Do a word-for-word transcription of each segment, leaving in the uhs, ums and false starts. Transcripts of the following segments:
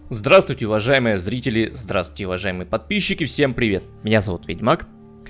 Здравствуйте, уважаемые зрители, здравствуйте, уважаемые подписчики, всем привет. Меня зовут Ведьмак.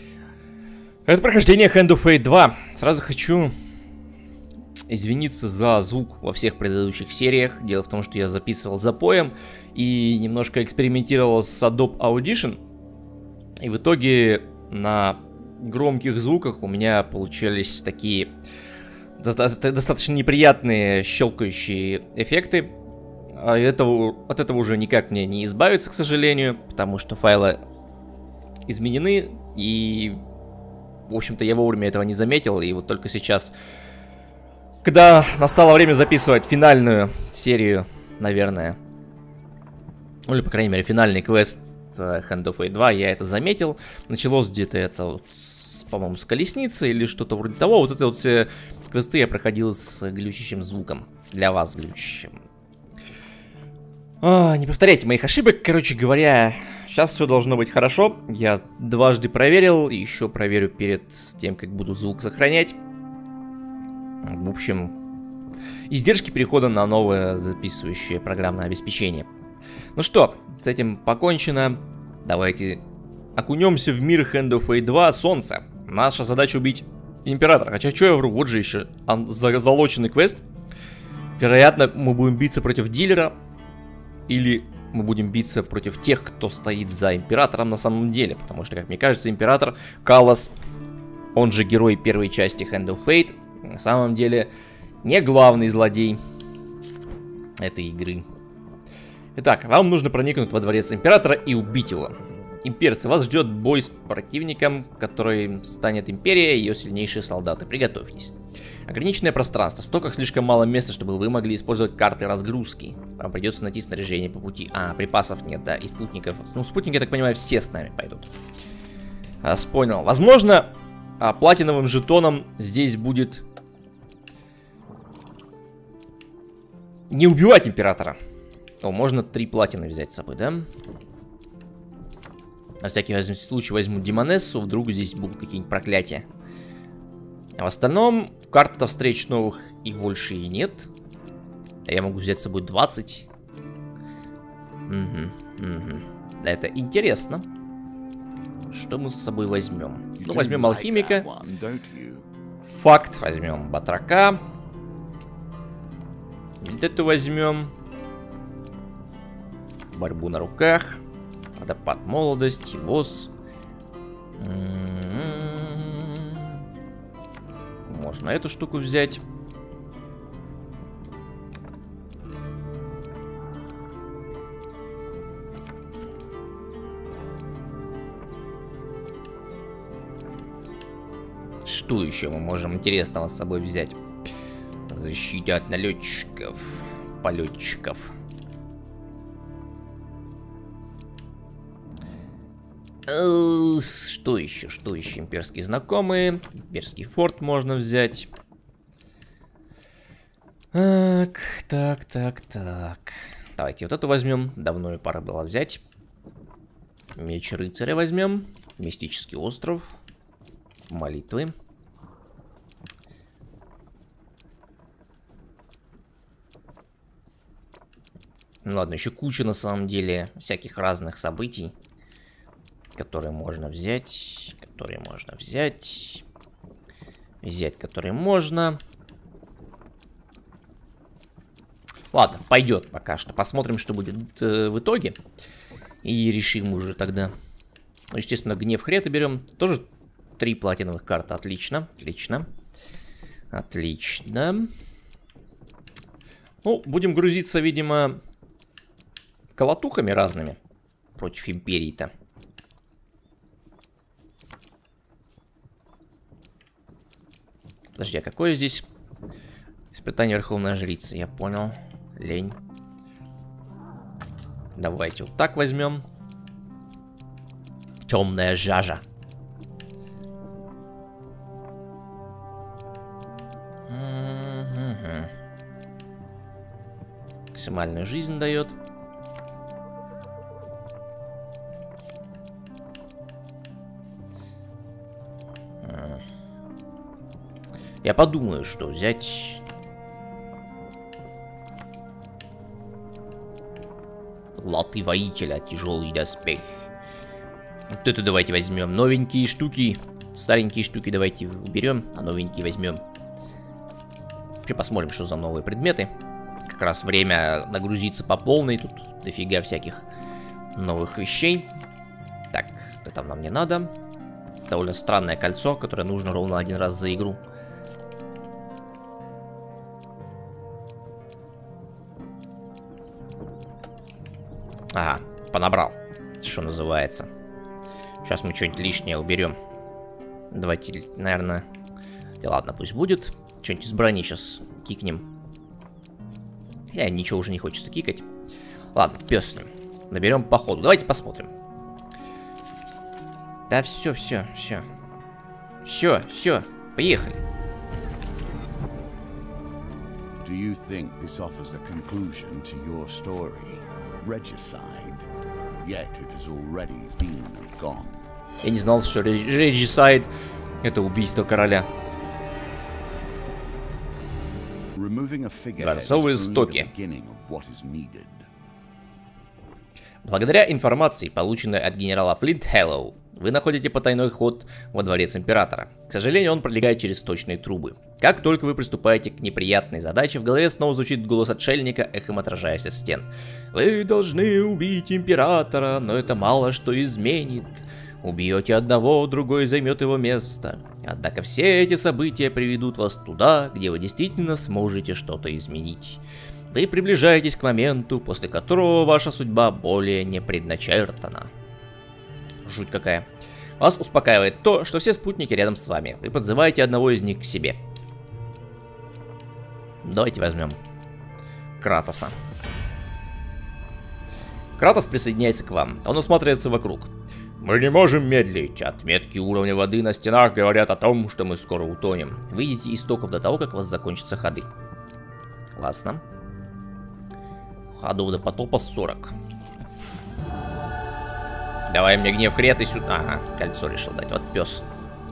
Это прохождение Hand of Fate два. Сразу хочу извиниться за звук во всех предыдущих сериях. Дело в том, что я записывал запоем и немножко экспериментировал с Adobe Audition. И в итоге на громких звуках у меня получались такие достаточно неприятные щелкающие эффекты. А этого, от этого уже никак мне не избавиться, к сожалению, потому что файлы изменены, и, в общем-то, я вовремя этого не заметил, и вот только сейчас, когда настало время записывать финальную серию, наверное, ну или, по крайней мере, финальный квест Hand of Fate два, я это заметил. Началось где-то это, вот, по-моему, с колесницы или что-то вроде того. Вот это вот все квесты я проходил с глючащим звуком, для вас глючащим. А, не повторяйте моих ошибок, короче говоря, сейчас все должно быть хорошо. Я дважды проверил, еще проверю перед тем, как буду звук сохранять. В общем, издержки перехода на новое записывающее программное обеспечение. Ну что, с этим покончено. Давайте окунемся в мир Hand of Fate два Солнце. Наша задача убить Императора. Хотя, что я вру, вот же еще залоченный квест. Вероятно, мы будем биться против дилера. Или мы будем биться против тех, кто стоит за Императором на самом деле. Потому что, как мне кажется, Император Каллас, он же герой первой части Hand of Fate, на самом деле не главный злодей этой игры. Итак, вам нужно проникнуть во дворец Императора и убить его. Имперцы, вас ждет бой с противником, который станет Империя и ее сильнейшие солдаты. Приготовьтесь. Ограниченное пространство. В стоках слишком мало места, чтобы вы могли использовать карты разгрузки. Вам придется найти снаряжение по пути. А, припасов нет, да, и спутников. Ну, спутники, я так понимаю, все с нами пойдут. А, понял. Возможно, а, платиновым жетоном здесь будет не убивать Императора. О, можно три платины взять с собой, да? На всякий случай возьму Демонессу, вдруг здесь будут какие-нибудь проклятия. А в остальном, карта встреч новых и больше и нет. А я могу взять с собой двадцать. Угу, угу. Это интересно. Что мы с собой возьмем? Ну, возьмем алхимика. Факт возьмем. Батрака. Вот эту возьмем. Борьбу на руках. Водопад молодости. Воз. Можно эту штуку взять. Что еще мы можем интересного с собой взять? Защита от налетчиков, полетчиков. Что еще? Что еще? Имперские знакомые. Имперский форт можно взять. Так, так, так, так. Давайте вот эту возьмем. Давно и пора было взять. Меч рыцаря возьмем. Мистический остров. Молитвы. Ну ладно, еще куча на самом деле всяких разных событий, которые можно взять, которые можно взять, взять, которые можно. Ладно, пойдет пока что. Посмотрим, что будет э, в итоге. И решим уже тогда. Ну, естественно, гнев Хреты берем. Тоже три платиновых карты. Отлично, отлично. Отлично. Ну, будем грузиться, видимо, колотухами разными против Империи-то. Подожди, а какое здесь испытание Верховной Жрицы? Я понял. Лень. Давайте вот так возьмем. Темная жажа. Угу. Максимальную жизнь дает. Я подумаю, что взять. Латы воителя, тяжелый доспех. Вот это давайте возьмем. Новенькие штуки. Старенькие штуки давайте уберем, а новенькие возьмем. Вообще посмотрим, что за новые предметы. Как раз время нагрузиться по полной. Тут дофига всяких новых вещей. Так, это нам не надо. Довольно странное кольцо, которое нужно ровно один раз за игру. Ага, понабрал, что называется. Сейчас мы что-нибудь лишнее уберем. Давайте, наверное... Да ладно, пусть будет. Что-нибудь из брони сейчас кикнем. Я ничего уже не хочется кикать. Ладно, пес с ним. Наберем по ходу. Давайте посмотрим. Да все, все, все. Все, все, поехали. Do you think this offers a conclusion to your story? Regicide, yet it has already been and gone. Я не знал, что Regicide это убийство короля. Дворцовые стоки. Благодаря информации, полученной от генерала Флинт Хэллоу, вы находите потайной ход во дворец императора. К сожалению, он пролегает через сточные трубы. Как только вы приступаете к неприятной задаче, в голове снова звучит голос отшельника, эхом отражаясь от стен. Вы должны убить императора, но это мало что изменит. Убьете одного, другой займет его место. Однако все эти события приведут вас туда, где вы действительно сможете что-то изменить. Вы приближаетесь к моменту, после которого ваша судьба более не предначертана. Жуть какая. Вас успокаивает то, что все спутники рядом с вами. Вы подзываете одного из них к себе. Давайте возьмем Кратоса. Кратос присоединяется к вам. Он осматривается вокруг. Мы не можем медлить. Отметки уровня воды на стенах говорят о том, что мы скоро утонем. Выйдите из стоков до того, как у вас закончатся ходы. Классно. Ходов до потопа сорок. Давай мне гнев крет и сюда. Ага, кольцо решил дать. Вот пес.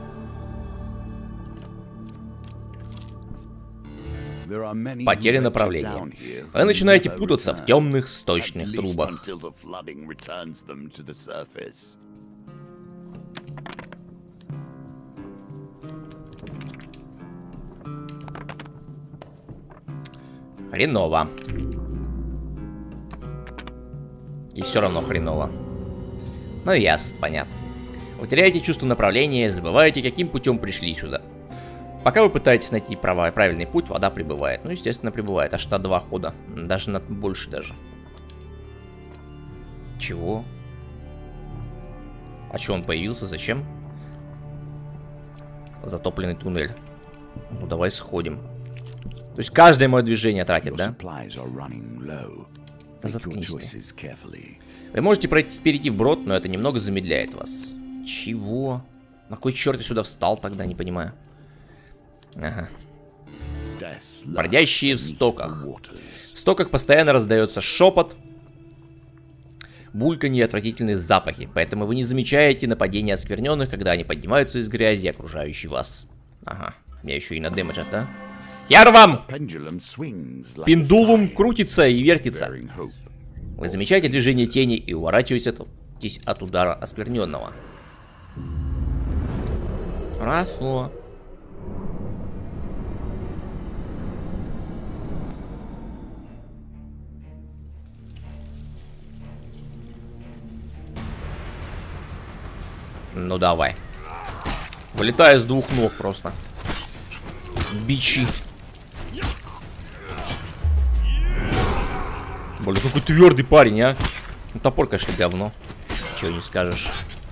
Потеря направления. Вы начинаете путаться в темных сточных трубах. Хреново. И все равно хреново. Ну ясно, понятно. Вы теряете чувство направления, забываете, каким путем пришли сюда. Пока вы пытаетесь найти прав... правильный путь, вода прибывает. Ну, естественно, прибывает. Аж на два хода. Даже на больше даже. Чего? А че он появился? Зачем? Затопленный туннель. Ну, давай сходим. То есть каждое мое движение тратит, да? Да заткнись ты. Вы можете пройти, перейти вброд, но это немного замедляет вас. Чего? На кой черт я сюда встал тогда, не понимаю. Ага. Бродящие в стоках. В стоках постоянно раздается шепот, бульканье и отвратительные запахи, поэтому вы не замечаете нападения оскверненных, когда они поднимаются из грязи, окружающей вас. Ага, меня еще и на дэмэджат, да? Яр вам! Пендулум крутится и вертится. Вы замечаете движение тени и уворачиваетесь от удара оскверненного. Хорошо. Ну давай. Вылетаю с двух ног просто. Бичи. Блин, какой твердый парень, а. Ну, топор, конечно, говно. Чего не скажешь.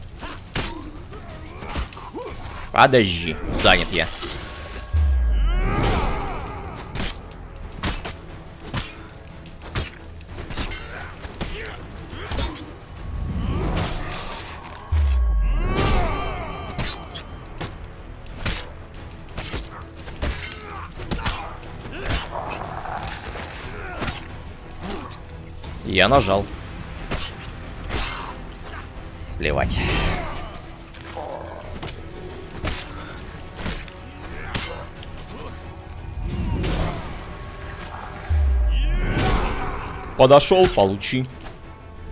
Подожди, занят я. Я нажал. Плевать. Подошел, получи.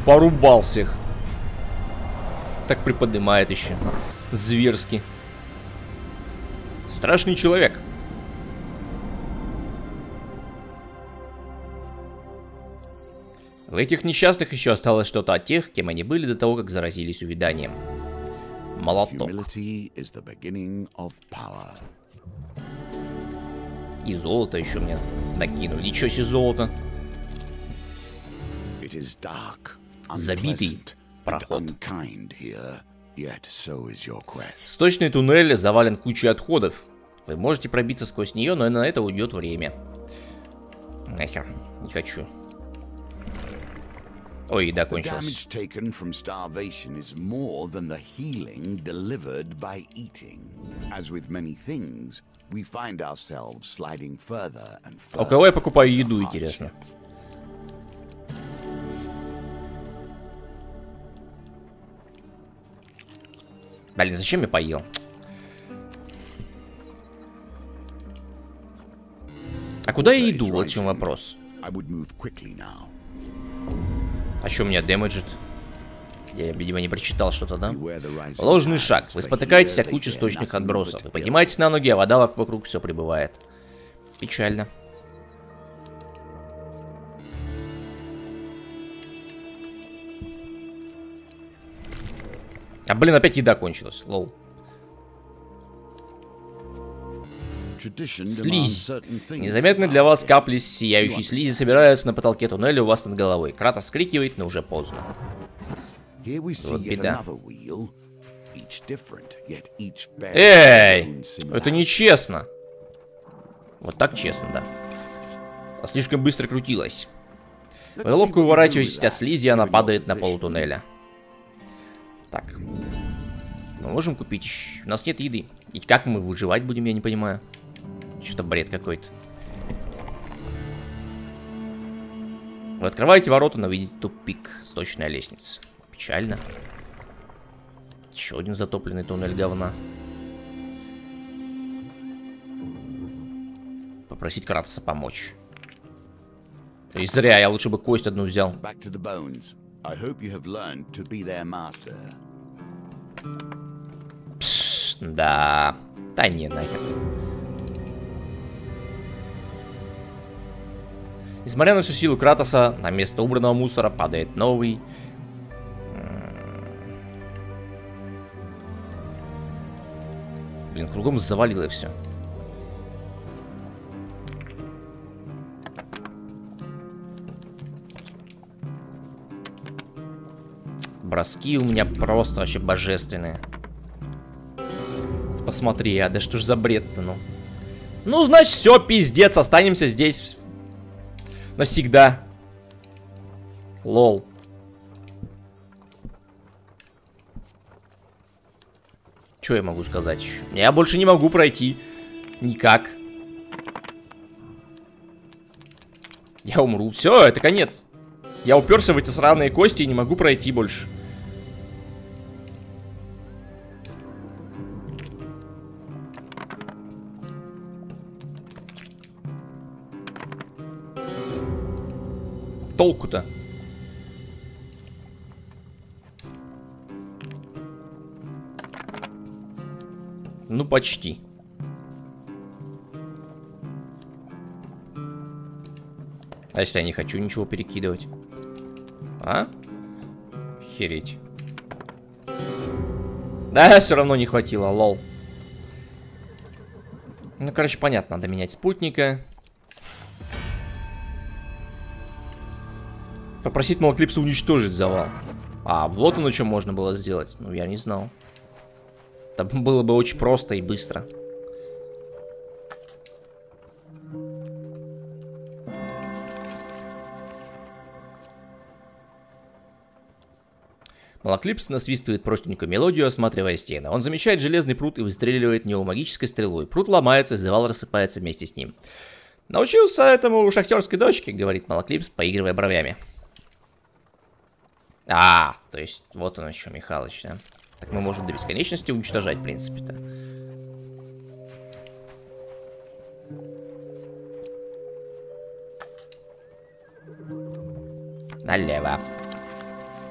Порубал всех. Так приподнимает еще. Зверски. Страшный человек. В этих несчастных еще осталось что-то от тех, кем они были до того, как заразились увяданием. Молоток. И золото еще мне накинули. Ничего себе золото. Забитый проход. Сточный туннель завален кучей отходов. Вы можете пробиться сквозь нее, но на это уйдет время. Нахер, не хочу. Ой, еда кончилась. А у кого я покупаю еду, интересно? Блин, зачем я поел? А куда я иду? Вот в чем вопрос. А что меня дэмэджит? Я, видимо, не прочитал что-то, да? Ложный шаг. Вы спотыкаетесь о кучу сточных отбросов. Вы поднимаетесь на ноги, а вода вокруг все прибывает. Печально. А, блин, опять еда кончилась. Лол. Слизь. Незаметно для вас капли сияющей слизи собираются на потолке туннеля у вас над головой. Кратос вскрикивает, но уже поздно. Вот беда. Эй! Это нечестно. Вот так честно, да. А слишком быстро крутилась. Вы ловко уворачиваетесь от слизи, она падает на пол туннеля. Так. Мы можем купить еще. У нас нет еды. И как мы выживать будем, я не понимаю. Что-то бред какой-то. Вы открываете ворота, но видите тупик. Сточная лестница. Печально. Еще один затопленный туннель говна. Попросить Кратоса помочь. И зря, я лучше бы кость одну взял. Пш, да. Да не, нахер. Несмотря на всю силу Кратоса, на место убранного мусора падает новый. Блин, кругом завалило все. Броски у меня просто вообще божественные. Посмотри, а да что ж за бред-то, ну. Ну, значит, все, пиздец, останемся здесь навсегда. Лол. Что я могу сказать еще? Я больше не могу пройти. Никак. Я умру. Все, это конец. Я уперся в эти сраные кости и не могу пройти больше. Толку-то? Ну, почти. А если я не хочу ничего перекидывать? А? Охереть. Да, все равно не хватило, лол. Ну, короче, понятно, надо менять спутника. Попросить Малоклипса уничтожить завал. А, вот оно что можно было сделать. Ну, я не знал. Это было бы очень просто и быстро. Малоклипс насвистывает простенькую мелодию, осматривая стены. Он замечает железный прут и выстреливает в него магической стрелой. Прут ломается, и завал рассыпается вместе с ним. Научился этому у шахтерской дочки, говорит Малоклипс, поигрывая бровями. А, то есть, вот он еще, Михалыч, да? Так мы можем до бесконечности уничтожать, в принципе-то. Налево.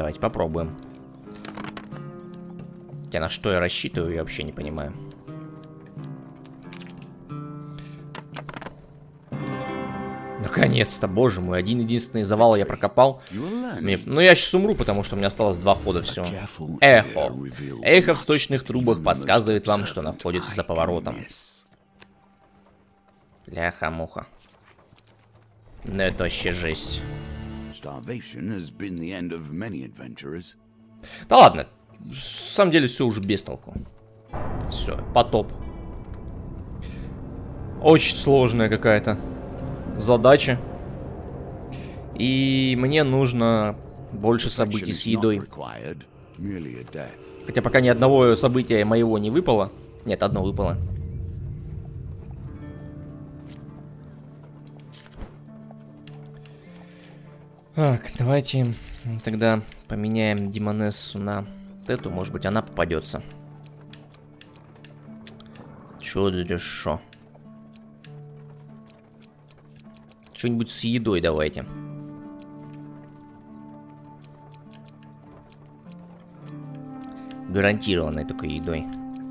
Давайте попробуем. Хотя на что я рассчитываю, я вообще не понимаю. Наконец-то, боже мой, один единственный завал я прокопал. Мне... Ну я сейчас умру, потому что у меня осталось два хода всего. Эхо. Эхо в сточных трубах подсказывает вам, что находится за поворотом. Бляха-муха. Ну это вообще жесть. Да ладно. На самом деле все уже без толку. Все, потоп. Очень сложная какая-то задача. И мне нужно больше событий с едой. Хотя пока ни одного события моего не выпало. Нет, одно выпало. Так, давайте тогда поменяем Демонессу на эту. Может быть, она попадется. Чё да шо? Что-нибудь с едой давайте. Гарантированной только едой.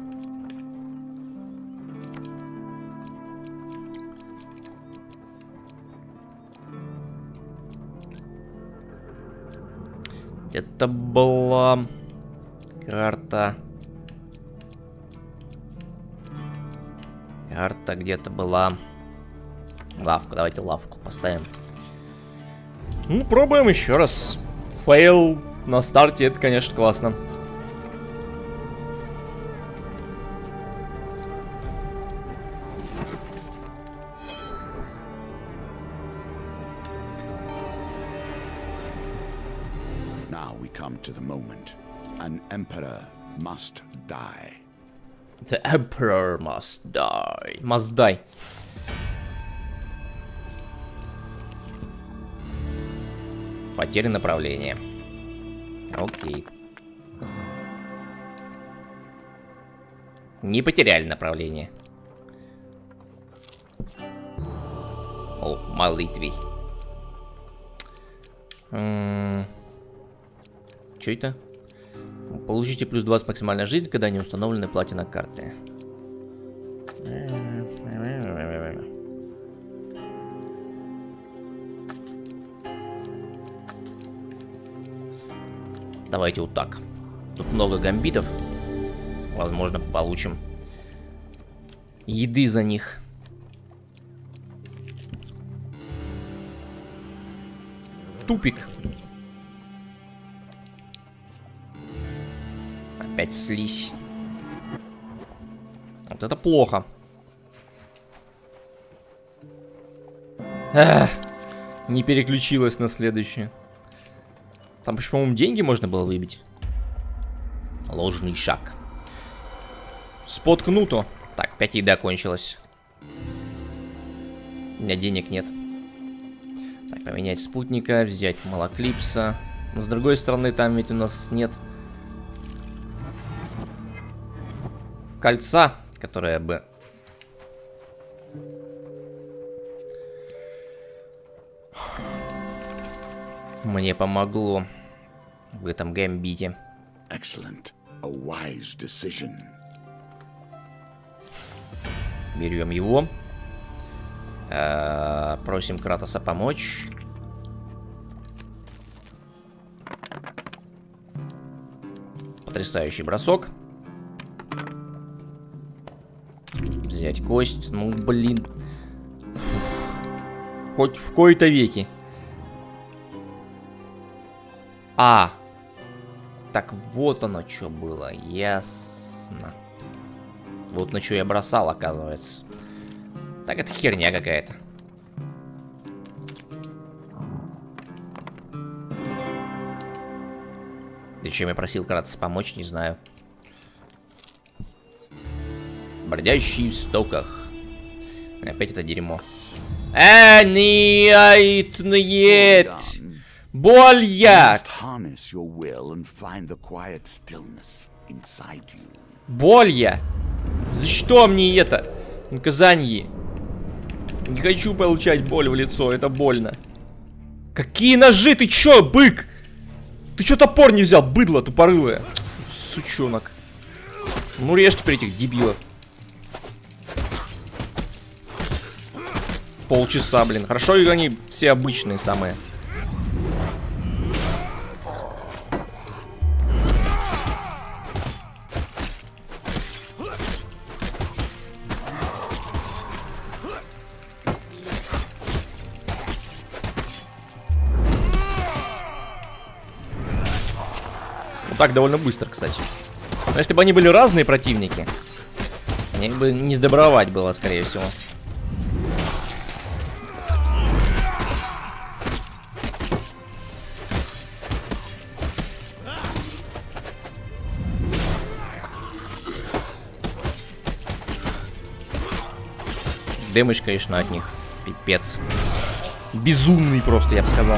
Это была карта. Карта где-то была. Лавку, давайте лавку поставим. Ну, пробуем еще раз. Фейл на старте, это, конечно, классно. Now we come to the moment. An emperor must die. The emperor must die. Must die. Потеря направления. Окей. Не потеряли направление. О, молитвей. Что это? Получите плюс двадцать максимальная жизнь, когда не установлены платина карты. Давайте вот так. Тут много гамбитов. Возможно, получим еды за них. Тупик. Опять слизь. Вот это плохо. Эх, не переключилась на следующее. Там, по-моему, деньги можно было выбить. Ложный шаг. Споткнуто. Так, пять еда кончилась. У меня денег нет. Так, поменять спутника, взять Малоклипса. Но с другой стороны, там ведь у нас нет кольца, которое бы... мне помогло в этом гамбите. Excellent. A wise decision. Берем его. Э-э, просим Кратоса помочь. Потрясающий бросок. Взять кость. Ну, блин. Фух. Хоть в кои-то веки. А, так вот оно что было, ясно. Вот на что я бросал, оказывается. Так, это херня какая-то. Зачем я просил Кратоса помочь, не знаю. Бродящий в стоках. Опять это дерьмо. Э, нет, нет. Боль я! Боль я! За что мне это? Наказание. Не хочу получать боль в лицо, это больно. Какие ножи, ты чё, бык? Ты чё топор не взял, быдло тупорылое? Сучонок. Ну режь теперь этих дебилов. Полчаса, блин. Хорошо, и они все обычные самые. Ну так довольно быстро, кстати. Но если бы они были разные противники, мне бы не сдобровать было, скорее всего. Дэмэдж, конечно, от них пипец. Безумный просто, я бы сказал.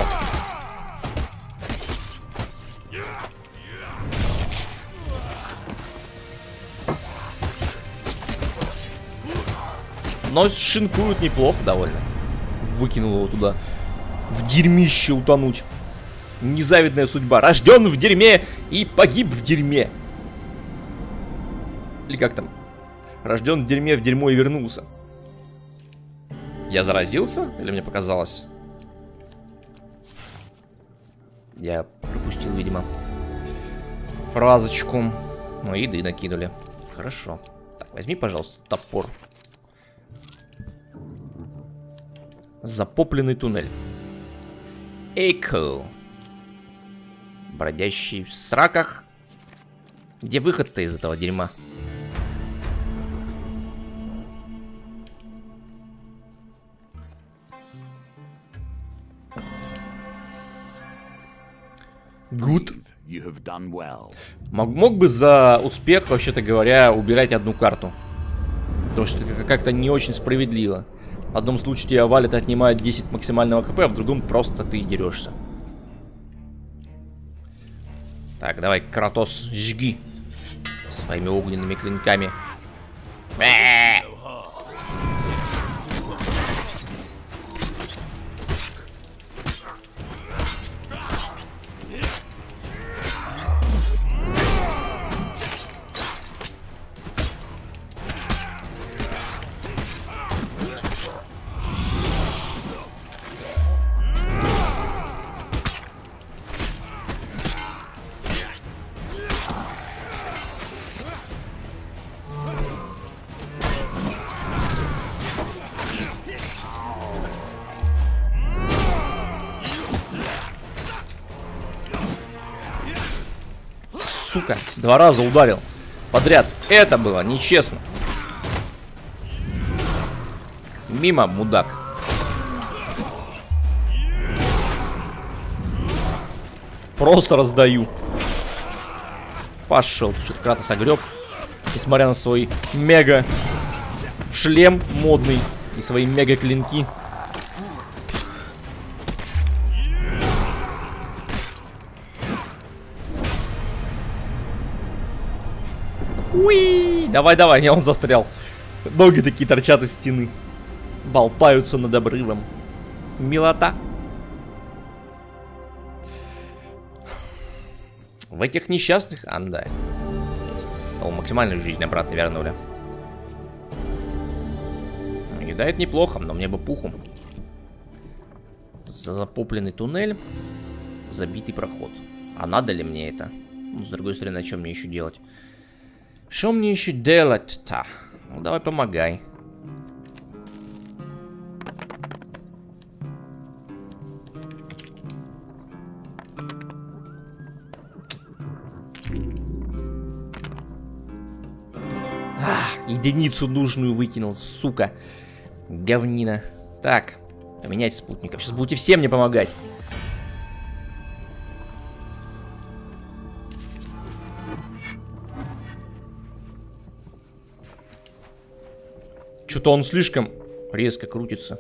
Но шинкуют неплохо довольно. Выкинул его туда. В дерьмище утонуть. Незавидная судьба. Рожден в дерьме и погиб в дерьме. Или как там? Рожден в дерьме, в дерьмо и вернулся. Я заразился? Или мне показалось? Я пропустил, видимо, фразочку. Ну, еды накинули. Хорошо. Так, возьми, пожалуйста, топор. Запопленный туннель. Эйко. Бродящий в сраках. Где выход-то из этого дерьма? Good. Мог, мог бы за успех, вообще-то говоря, убирать одну карту. Потому что это как-то не очень справедливо. В одном случае тебя валит и отнимает десять максимального хп, а в другом просто ты дерешься. Так, давай, Кратос, жги своими огненными клинками. Сука, два раза ударил подряд. Это было нечестно. Мимо, мудак. Просто раздаю. Пошел. Что-то Кратос огреб. Несмотря на свой мега шлем модный и свои мега клинки. Уи! Давай, давай, не, он застрял. Ноги такие торчат из стены. Болтаются над обрывом. Милота. В этих несчастных... А, ну да. О, максимальную жизнь обратно вернули. Еда это неплохо, но мне бы пуху. Запопленный туннель. Забитый проход. А надо ли мне это? Ну, с другой стороны, о чем мне еще делать? Что мне еще делать-то? Ну, давай помогай. Ах, единицу нужную выкинул, сука. Говнина. Так, поменять спутников. Сейчас будете все мне помогать. Что-то он слишком резко крутится.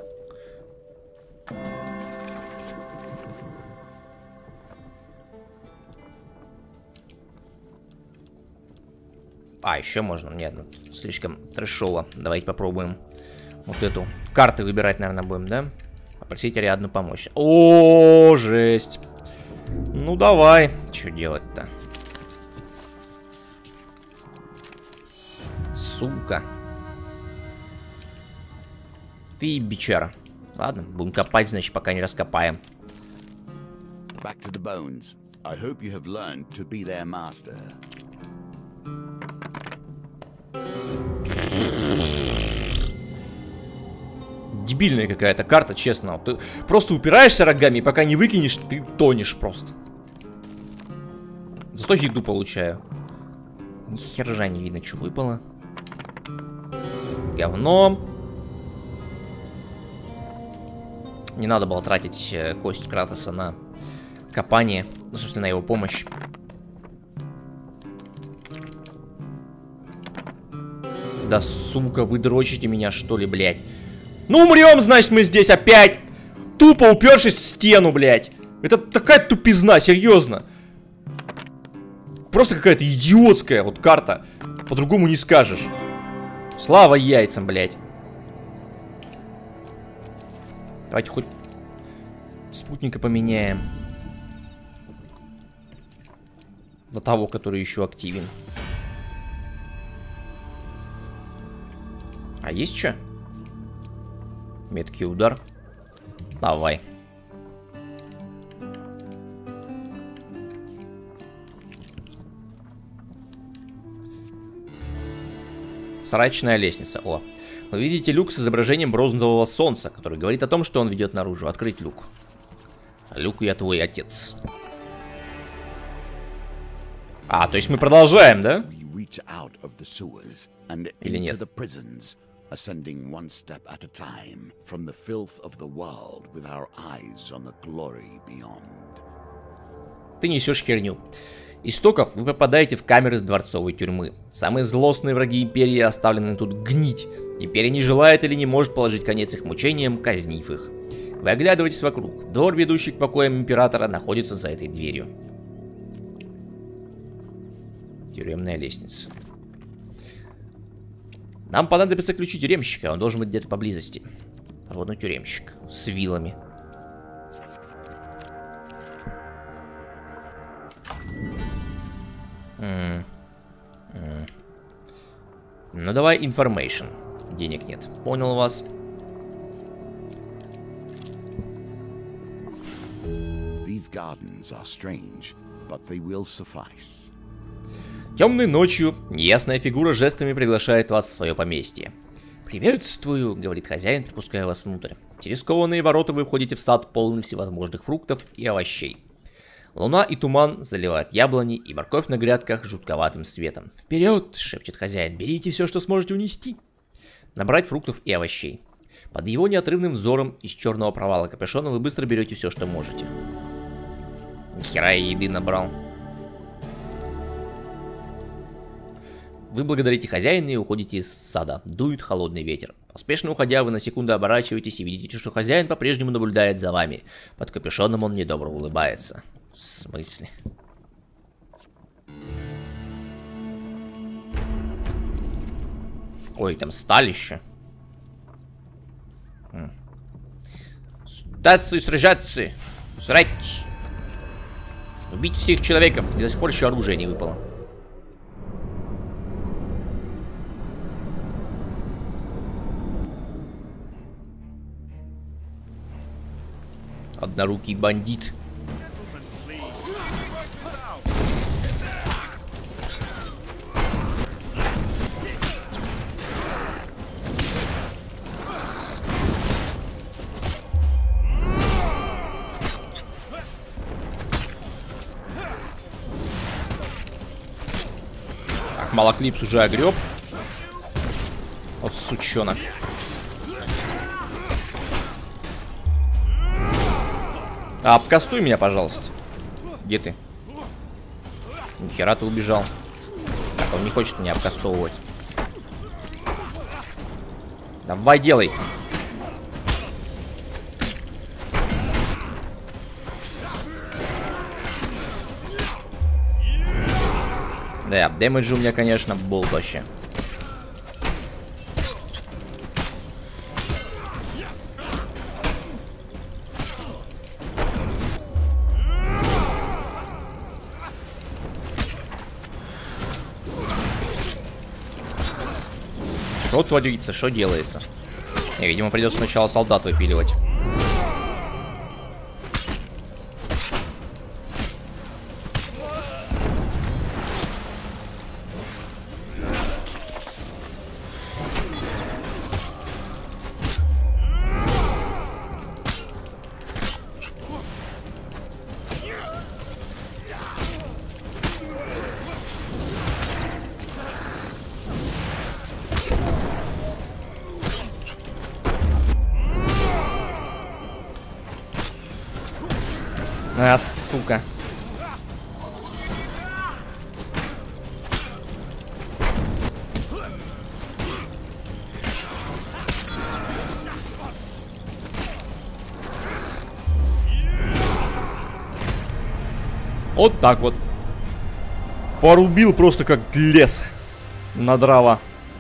А, еще можно. Нет, ну, слишком трэшово. Давайте попробуем вот эту. Карты выбирать, наверное, будем, да? Попросить Ариадну помочь. О, жесть. Ну давай. Что делать-то? Сука. Ты бичара. Ладно, будем копать, значит, пока не раскопаем. Back to the bones. I hope you have learned to be their master. Дебильная какая-то карта, честно. Ты просто упираешься рогами, и пока не выкинешь, ты тонешь просто. Зато еду получаю. Ни хера не видно, что выпало. Говно. Не надо было тратить э, кость Кратоса на копание, ну, собственно, на его помощь. Да сука, вы дрочите меня, что ли, блядь? Ну умрем, значит, мы здесь опять. Тупо упершись в стену, блядь. Это такая тупизна, серьезно. Просто какая-то идиотская вот карта. По-другому не скажешь. Слава яйцам, блядь. Давайте хоть спутника поменяем. На того, который еще активен. А есть что? Меткий удар. Давай. Срачная лестница. О. Вы видите люк с изображением бронзового солнца, который говорит о том, что он ведет наружу. Открыть люк. Люк, я твой отец. А, то есть мы продолжаем, да? Или нет? Ascending one step at a time from the filth of the world with our eyes on the glory beyond. Ты несешь херню. Из стоков вы попадаете в камеры с дворцовой тюрьмы. Самые злостные враги Империи оставлены тут гнить. Империя не желает или не может положить конец их мучениям, казнив их. Вы оглядываетесь вокруг. Двор, ведущий к покоям Императора, находится за этой дверью. Тюремная лестница. Нам понадобится ключ тюремщика, он должен быть где-то поблизости. Вот он, тюремщик, с вилами. М -м -м. Ну давай information. Денег нет. Понял вас. These gardens are strange, but they will suffice. Темной ночью неясная фигура жестами приглашает вас в свое поместье. «Приветствую», — говорит хозяин, пропуская вас внутрь. Через кованые ворота вы входите в сад, полный всевозможных фруктов и овощей. Луна и туман заливают яблони и морковь на грядках жутковатым светом. «Вперед!» — шепчет хозяин. «Берите все, что сможете унести». Набрать фруктов и овощей. Под его неотрывным взором из черного провала капюшона вы быстро берете все, что можете. Нихера я еды набрал. Вы благодарите хозяина и уходите из сада. Дует холодный ветер. Поспешно уходя, вы на секунду оборачиваетесь и видите, что хозяин по-прежнему наблюдает за вами. Под капюшоном он недобро улыбается. В смысле? Ой, там сталь еще. Статься и сражаться. Срать. Убить всех человеков. И до сих пор еще оружие не выпало. Однорукий бандит. Так, Малоклипс уже огреб. Вот сучонок. А, обкастуй меня, пожалуйста. Где ты? Нихера ты убежал. Так, он не хочет меня обкастовывать. Давай, делай. Да, дэмэджи у меня, конечно, болт вообще. Что творится, что делается? И, видимо, придется сначала солдат выпиливать. А, сука. Вот так вот. Порубил просто как лес на дрова.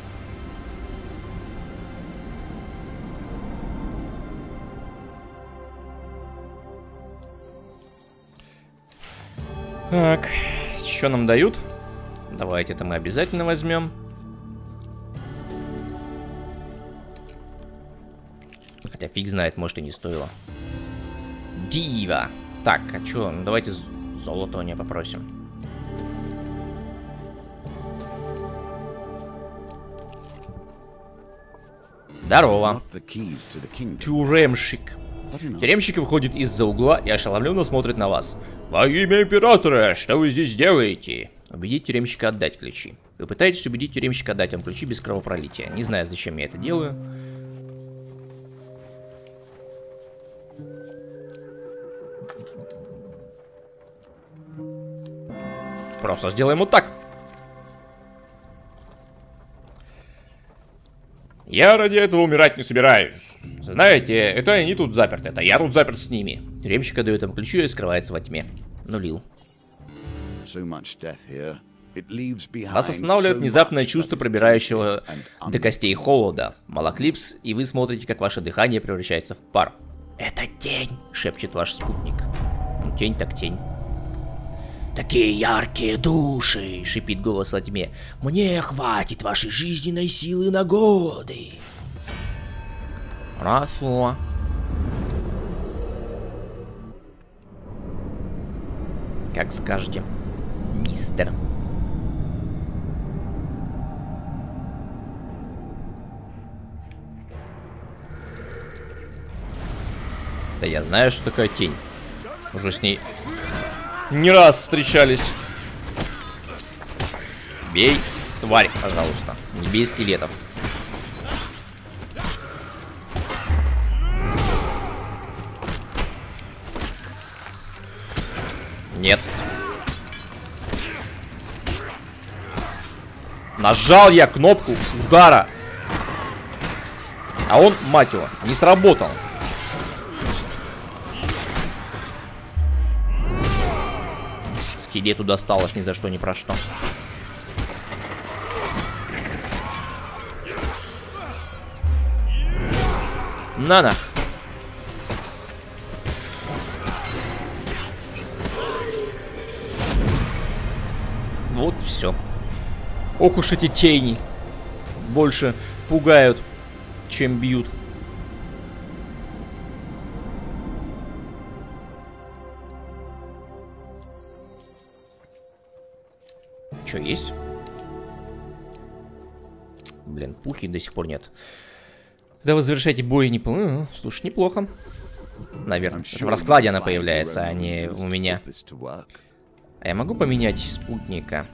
Так, что нам дают? Давайте это мы обязательно возьмем. Хотя фиг знает, может и не стоило. Дива. Так, а что? Ну, давайте золото у нее попросим. Здорово. Тюремщик. Тюремщик выходит из-за угла и ошеломленно смотрит на вас. Во имя императора, что вы здесь делаете? Убедить тюремщика отдать ключи. Вы пытаетесь убедить тюремщика отдать вам ключи без кровопролития. Не знаю, зачем я это делаю. Просто сделаем вот так. Я ради этого умирать не собираюсь. Знаете, это они тут заперты, это я тут заперт с ними. Тюремщик отдает им ключи и скрывается во тьме. Нулил. Вас останавливает внезапное чувство, пробирающего до костей холода. Малоклипс, и вы смотрите, как ваше дыхание превращается в пар. Это тень, шепчет ваш спутник. Ну, тень так тень. Такие яркие души, шипит голос во тьме. Мне хватит вашей жизненной силы на годы. Хорошо. Как скажете, мистер. Да я знаю, что такое тень. Уже с ней не раз встречались. Бей, тварь, пожалуйста. Не бей скелетов. Нет. Нажал я кнопку удара. А он, мать его, не сработал. Скелету досталось ни за что, ни про что. На-на. Вот все. Ох уж эти тени. Больше пугают, чем бьют. Что есть? Блин, пухи до сих пор нет. Когда вы завершаете бой, не помню. Слушай, неплохо. Наверное. В раскладе она появляется, а не у меня. А я могу поменять спутника?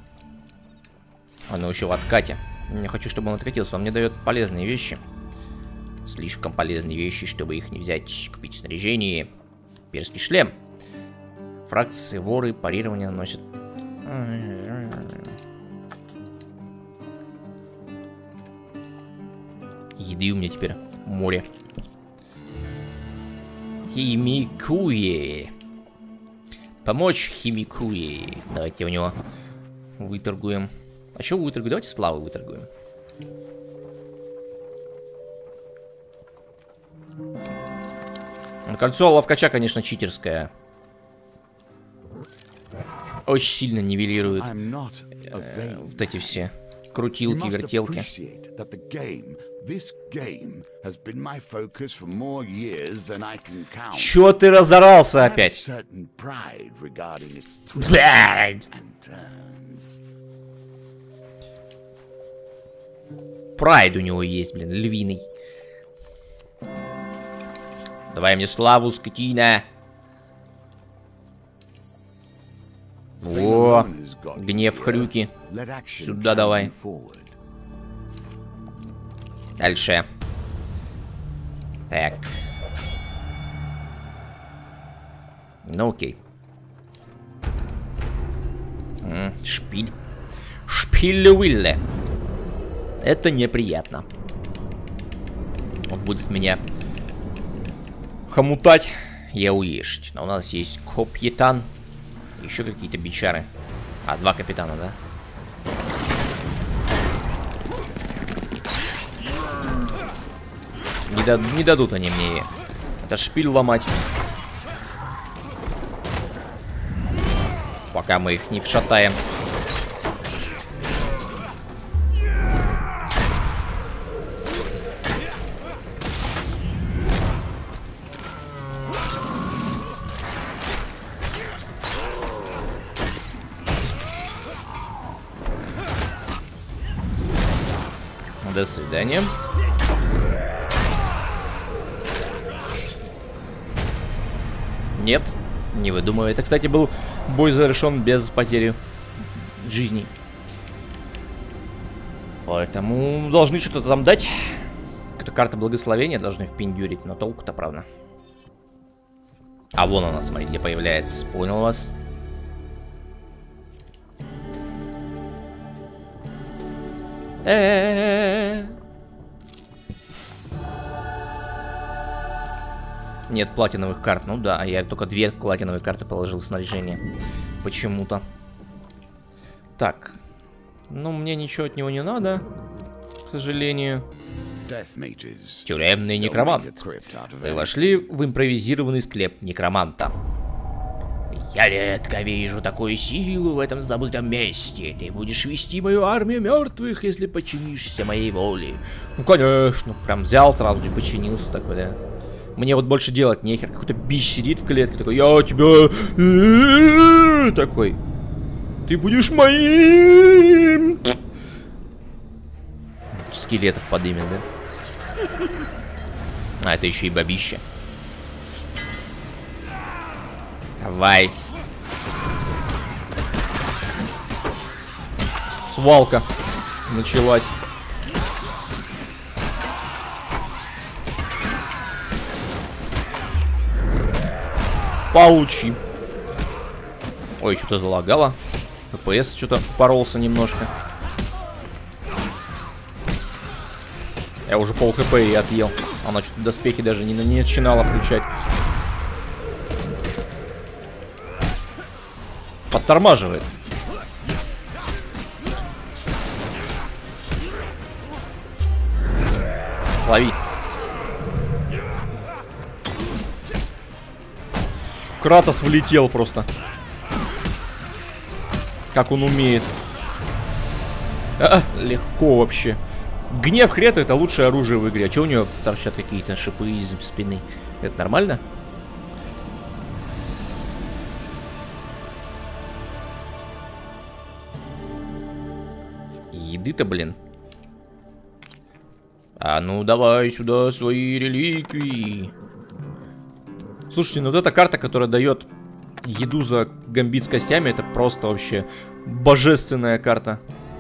Он еще в откате. Я хочу, чтобы он откатился. Он мне дает полезные вещи. Слишком полезные вещи, чтобы их не взять. Купить снаряжение. Перский шлем. Фракции, воры, парирование наносят. Еды у меня теперь море. Химикуе. Помочь Химикуе. Давайте у него выторгуем. А что выторгуем? Давайте славу выторгуем. Кольцо ловкача, конечно, читерское. Очень сильно нивелирует э, вот эти все крутилки, вертелки. Чё ты разорался опять? Прайд у него есть, блин, львиный. Давай мне славу, скотина. О, гнев хрюки. Сюда давай. Дальше. Так. Ну окей. М, шпиль. Шпиль-уилле. Это неприятно. Он будет меня хомутать. Я уешить. Но у нас есть капитан. Еще какие-то бичары. А, два капитана, да? Не, да, не дадут они мне это шпиль ломать. Пока мы их не вшатаем. До свидания. Нет, не выдумывай. Это, кстати, был бой завершен без потери жизней. Поэтому должны что-то там дать. Какая-то карта благословения должны впендюрить, но толку-то, правда. А вон она, смотри, где появляется. Понял вас? Э-э-э-э. Нет платиновых карт. Ну да, я только две платиновые карты положил в снаряжение. Почему-то. Так. Ну, мне ничего от него не надо, к сожалению. Тюремный некромант. Вы вошли в импровизированный склеп некроманта. Я редко вижу такую силу в этом забытом месте. Ты будешь вести мою армию мертвых, если подчинишься моей воле. Ну, конечно. Прям взял сразу и подчинился такой, да. Мне вот больше делать нехер. Какой-то бич сидит в клетке, такой, я тебя... Такой. Ты будешь моим... Скелетов подымет, да? А, это еще и бабище. Давай. Свалка началась. Получи. Ой, что-то залагало. ФПС что-то поролся немножко. Я уже пол хп и отъел. Она что-то доспехи даже не, не начинала включать. Подтормаживает. Лови. Кратос влетел просто. Как он умеет. А, легко вообще. Гнев Хрета — это лучшее оружие в игре. А что у него торчат какие-то шипы из спины? Это нормально? Еды-то, блин. А ну давай сюда свои реликвии. Слушайте, ну вот эта карта, которая дает еду за гамбит с костями, это просто вообще божественная карта.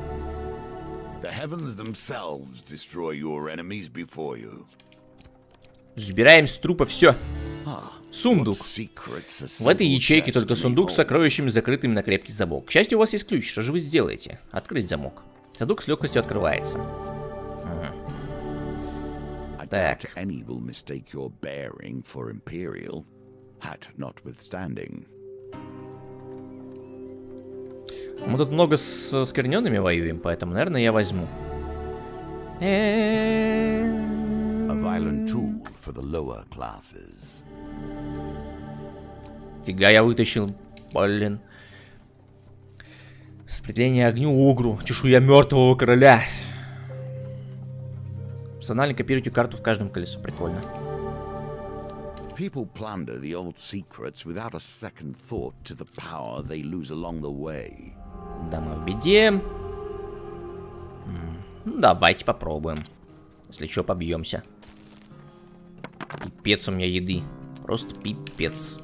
Забираем с трупа все. Сундук. В этой ячейке только сундук с сокровищами, закрытыми на крепкий замок. К счастью, у вас есть ключ. Что же вы сделаете? Открыть замок. Сундук с легкостью открывается. Угу. Так. Мы тут много с скверненными воюем, поэтому, наверное, я возьму. Фига, я вытащил, блин. Сопротивление огню Огру. Чешуя мертвого короля. Персонально копируйте карту в каждом колесу. Прикольно. People plunder the old secrets without a second thought to the power they lose along the way. Дама в беде. Ну, давайте попробуем. Если что, побьемся. Пипец у меня еды. Просто пипец.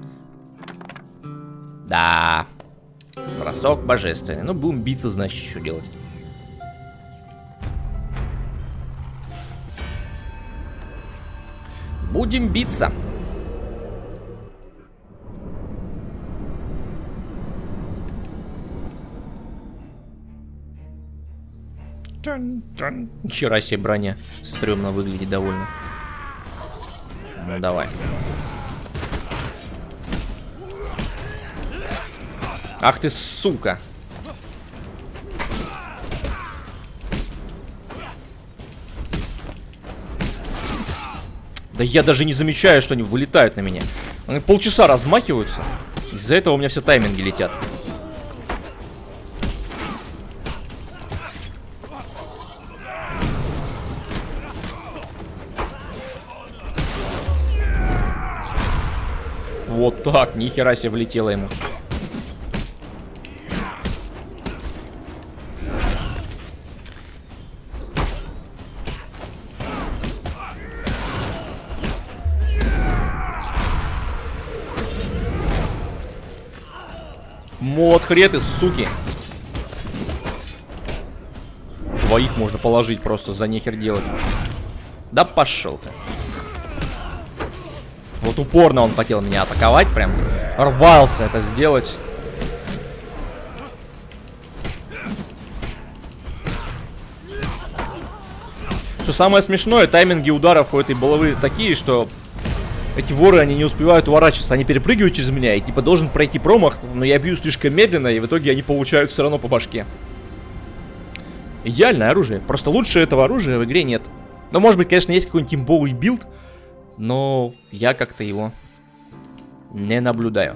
Да. Бросок божественный. Ну, будем биться, значит, что делать. Будем биться. Нихера себе броня. Стрёмно выглядит довольно. Ну, давай. Ах ты, сука. Да я даже не замечаю, что они вылетают на меня. Они полчаса размахиваются. Из-за этого у меня все тайминги летят. Вот так, нихера себе влетело ему. Мод хреты, суки. Двоих можно положить просто, за нехер делать. Да пошел ты. Вот упорно он хотел меня атаковать, прям рвался это сделать. Что самое смешное, тайминги ударов у этой булавы такие, что эти воры, они не успевают уворачиваться, они перепрыгивают через меня, и типа должен пройти промах, но я бью слишком медленно, и в итоге они получают все равно по башке. Идеальное оружие, просто лучше этого оружия в игре нет. Ну, может быть, конечно, есть какой-нибудь имбовый билд, но я как-то его не наблюдаю.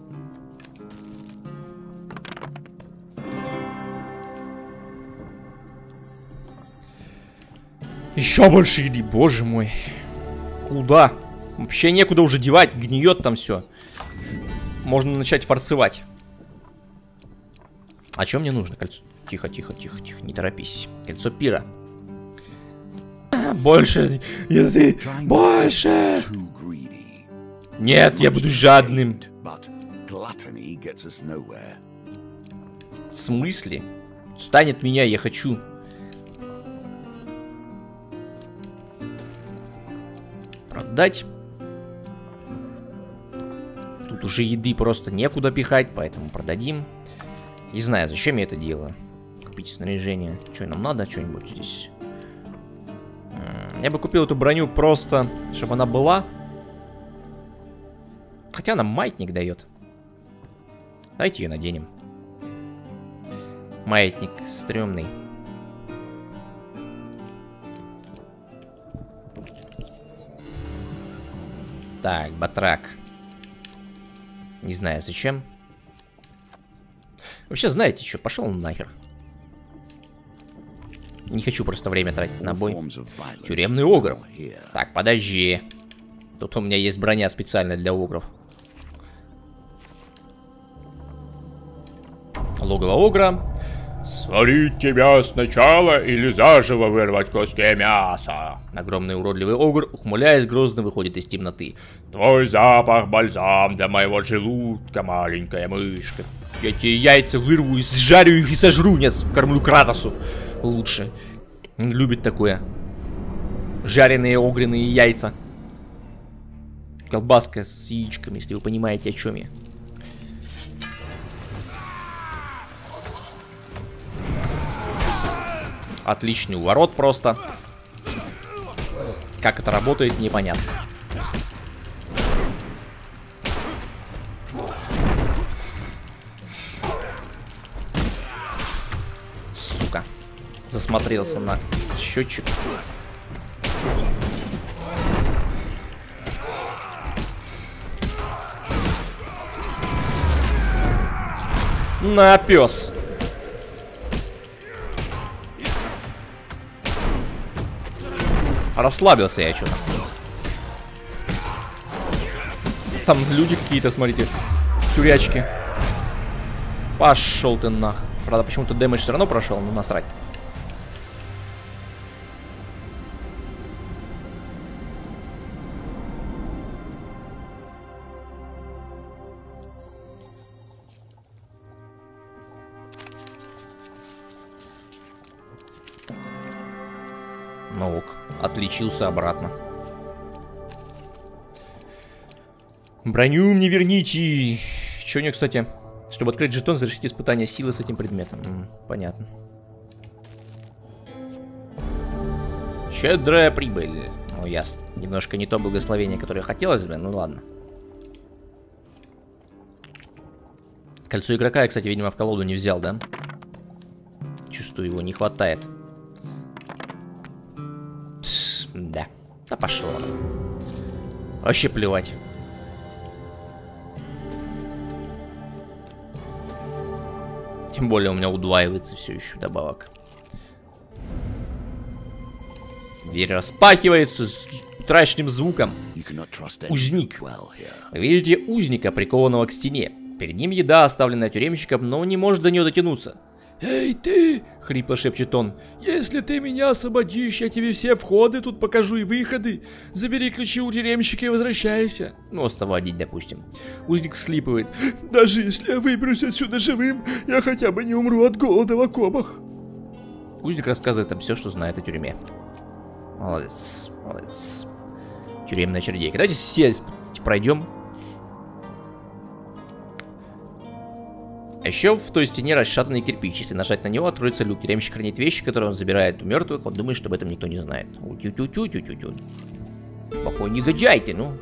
Еще больше еды, боже мой. Куда? Вообще некуда уже девать, гниет там все. Можно начать форсовать. А что мне нужно? Кольцо. Тихо, тихо, тихо, тихо, не торопись. Кольцо пира. Больше еды, больше. Нет, я буду жадным. В смысле? Станет меня, я хочу. Продать. Тут уже еды просто некуда пихать, поэтому продадим. Не знаю, зачем я это делаю. Купить снаряжение. Что нам надо? Что-нибудь здесь. Я бы купил эту броню просто, чтобы она была. Хотя она маятник дает. Давайте ее наденем. Маятник стрёмный. Так, батрак. Не знаю зачем. Вообще, знаете что, пошел нахер. Не хочу просто время тратить на бой. Тюремный огр. Так, подожди. Тут у меня есть броня специально для огров. Логово огра. Сварить тебя сначала или заживо вырвать куски мяса. Огромный уродливый огр, ухмыляясь грозно, выходит из темноты. Твой запах бальзам для моего желудка, маленькая мышка. Я тебе яйца вырву и сжарю их и сожру. Нет, кормлю Кратосу. Лучше. Он любит такое. Жареные огренные яйца. Колбаска с яичками, если вы понимаете, о чем я. Отличный уворот просто. Как это работает, непонятно. Сука. Засмотрелся на счетчик. На, пес. Расслабился я что-то. Там люди какие-то, смотрите. Тюрячки. Пошел ты нах. Правда, почему-то дэмэдж все равно прошел, но насрать. Ну ок, отличился обратно. Броню мне верните. Че мне, кстати, чтобы открыть жетон, завершить испытание силы с этим предметом. М, понятно. Щедрая прибыль. Ну, ясно. Немножко не то благословение, которое хотелось бы, ну ладно. Кольцо игрока я, кстати, видимо, в колоду не взял, да? Чувствую, его не хватает. Пс, да. Да пошло. Вообще плевать. Тем более у меня удваивается все еще добавок. Дверь распахивается с трашным звуком. Узник. Вы видите узника, прикованного к стене. Перед ним еда, оставленная тюремщиком, но он не может до нее дотянуться. «Эй, ты!» — хрипло шепчет он. «Если ты меня освободишь, я тебе все входы тут покажу и выходы. Забери ключи у тюремщика и возвращайся». Ну, освободить, допустим. Узник всхлипывает. «Даже если я выберусь отсюда живым, я хотя бы не умру от голода в окопах». Узник рассказывает там все, что знает о тюрьме. Молодец, молодец. Тюремная чердейка. Давайте все пройдем. А еще в той стене расшатанный кирпич. Если нажать на него, откроется люк. Тюремщик хранит вещи, которые он забирает у мертвых. Он думает, что об этом никто не знает. Тю-тю-тю-тю-тю-тю. Какой негодяй ты, ну.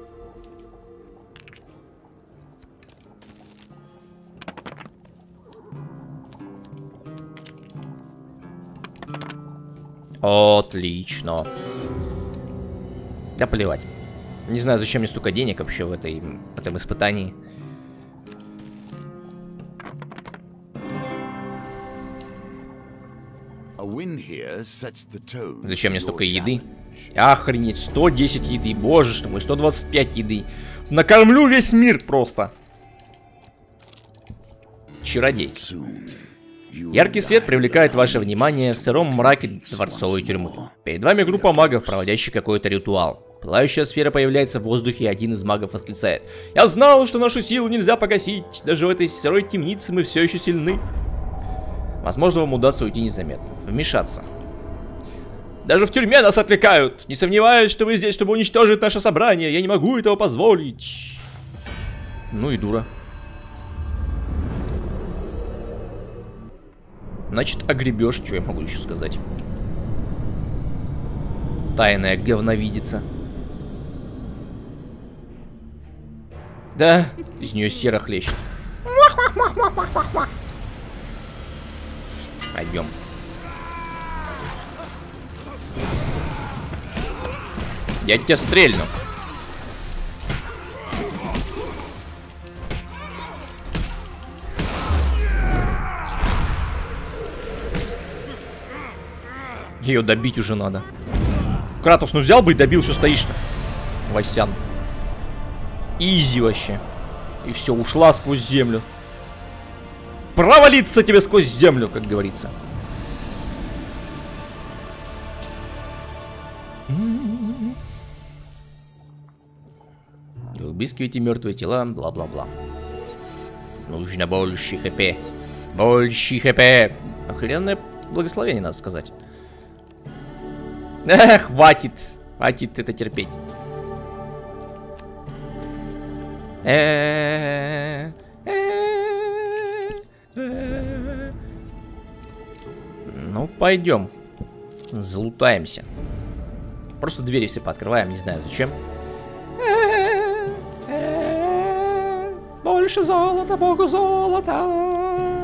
Отлично. Да плевать. Не знаю, зачем мне столько денег вообще в, этой, в этом испытании. Зачем мне столько еды? Охренеть, сто десять еды, боже что мой, сто двадцать пять еды. Накормлю весь мир просто. Чародей. Яркий свет привлекает ваше внимание в сыром мраке дворцовой тюрьмы. Перед вами группа магов, проводящих какой-то ритуал. Пылающая сфера появляется в воздухе, и один из магов восклицает: «Я знал, что нашу силу нельзя погасить. Даже в этой сырой темнице мы все еще сильны». Возможно, вам удастся уйти незаметно. Вмешаться. Даже в тюрьме нас отвлекают. Не сомневаюсь, что вы здесь, чтобы уничтожить наше собрание. Я не могу этого позволить. Ну и дура. Значит, огребешь, что я могу еще сказать. Тайная говновидица. Да, из нее сера хлещет. Пойдем. Я тебя стрельну. Ее добить уже надо. Кратос, ну взял бы и добил, что стоишь-то. Васян. Изи вообще. И все, ушла сквозь землю. Провалиться тебе сквозь землю, как говорится. Вы обыскиваете мертвые тела, бла-бла-бла. Нужно больше хп. Больше хп. Охрененное благословение, надо сказать. Эх, хватит. Хватит это терпеть. Э-э-э. Ну, пойдем. Залутаемся. Просто двери все пооткрываем, не знаю зачем. Больше золота, богу золота.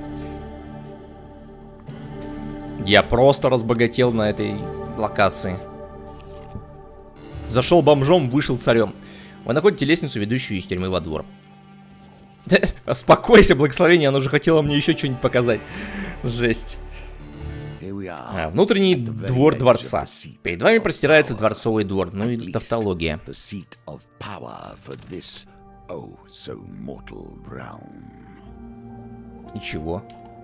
Я просто разбогател на этой локации. Зашел бомжом, вышел царем. Вы находите лестницу, ведущую из тюрьмы во двор. Успокойся, благословение, оно же хотело мне еще что-нибудь показать. Жесть. А, внутренний двор дворца. Перед вами простирается дворцовый двор. Ну и тавтология. Ничего.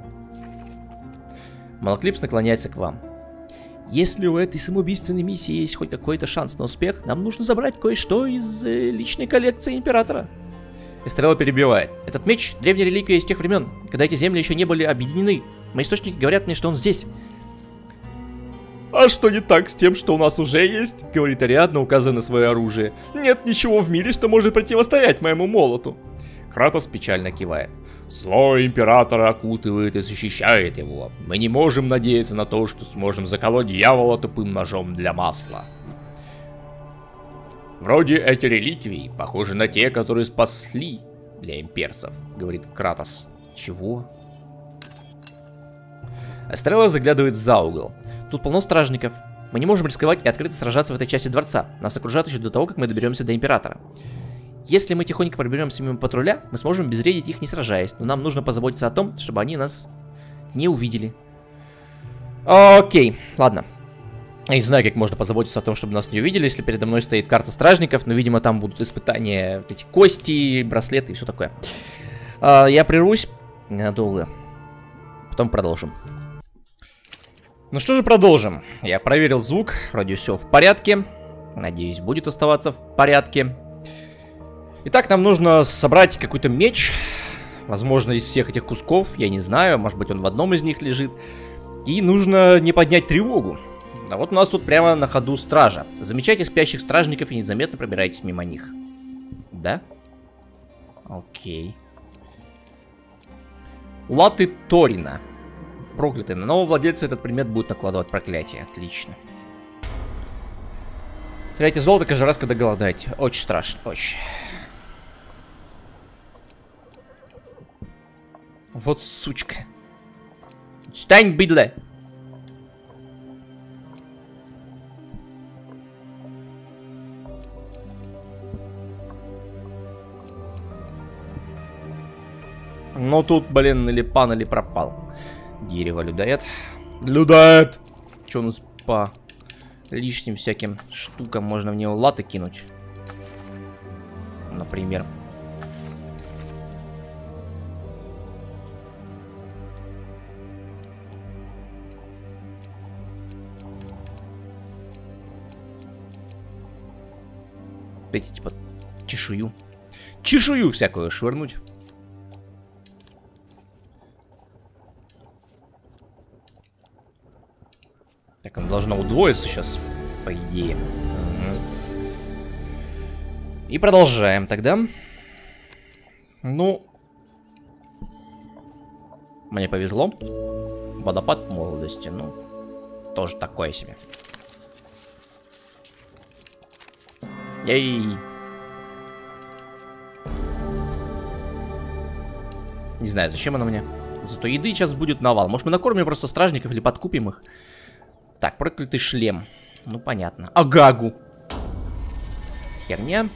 Малоклипс наклоняется к вам. Если у этой самоубийственной миссии есть хоть какой-то шанс на успех, нам нужно забрать кое-что из э, личной коллекции императора. Эстрелла перебивает. Этот меч — древняя реликвия из тех времен, когда эти земли еще не были объединены. Мои источники говорят мне, что он здесь. А что не так с тем, что у нас уже есть? Говорит Ариадна, указывая на свое оружие. Нет ничего в мире, что может противостоять моему молоту. Кратос печально кивает. Зло императора окутывает и защищает его. Мы не можем надеяться на то, что сможем заколоть дьявола тупым ножом для масла. Вроде эти реликвии похожи на те, которые спасли для имперцев, говорит Кратос. Чего? Эстрелла заглядывает за угол. Тут полно стражников. Мы не можем рисковать и открыто сражаться в этой части дворца. Нас окружают еще до того, как мы доберемся до императора. Если мы тихонько проберемся мимо патруля, мы сможем обезвредить их, не сражаясь. Но нам нужно позаботиться о том, чтобы они нас не увидели. Окей, ладно. Я не знаю, как можно позаботиться о том, чтобы нас не увидели, если передо мной стоит карта стражников. Но, видимо, там будут испытания, вот эти кости, браслеты и все такое. А, я прервусь ненадолго. Потом продолжим. Ну что же, продолжим. Я проверил звук, вроде все в порядке. Надеюсь, будет оставаться в порядке. Итак, нам нужно собрать какой-то меч. Возможно, из всех этих кусков, я не знаю, может быть, он в одном из них лежит. И нужно не поднять тревогу. А вот у нас тут прямо на ходу стража. Замечайте спящих стражников и незаметно пробирайтесь мимо них. Да? Окей. Латы Торина. Проклятый. На нового владельца этот предмет будет накладывать проклятие. Отлично. Теряйте золото каждый раз, когда голодаете. Очень страшно, очень. Вот сучка. Стань, быдло. Ну тут, блин, или пан, или пропал. Дерево людоед. Людоед! Че у нас по лишним всяким штукам? Можно в него латы кинуть. Например. Эти типа чешую. Чешую всякую швырнуть. Так, он должно удвоиться сейчас, по идее. Угу. И продолжаем тогда. Ну, мне повезло. Водопад молодости, ну, тоже такое себе. Эй. Не знаю, зачем она мне. Зато еды сейчас будет навал. Может, мы накормим просто стражников или подкупим их. Так, проклятый шлем. Ну, понятно. Агагу. Херня.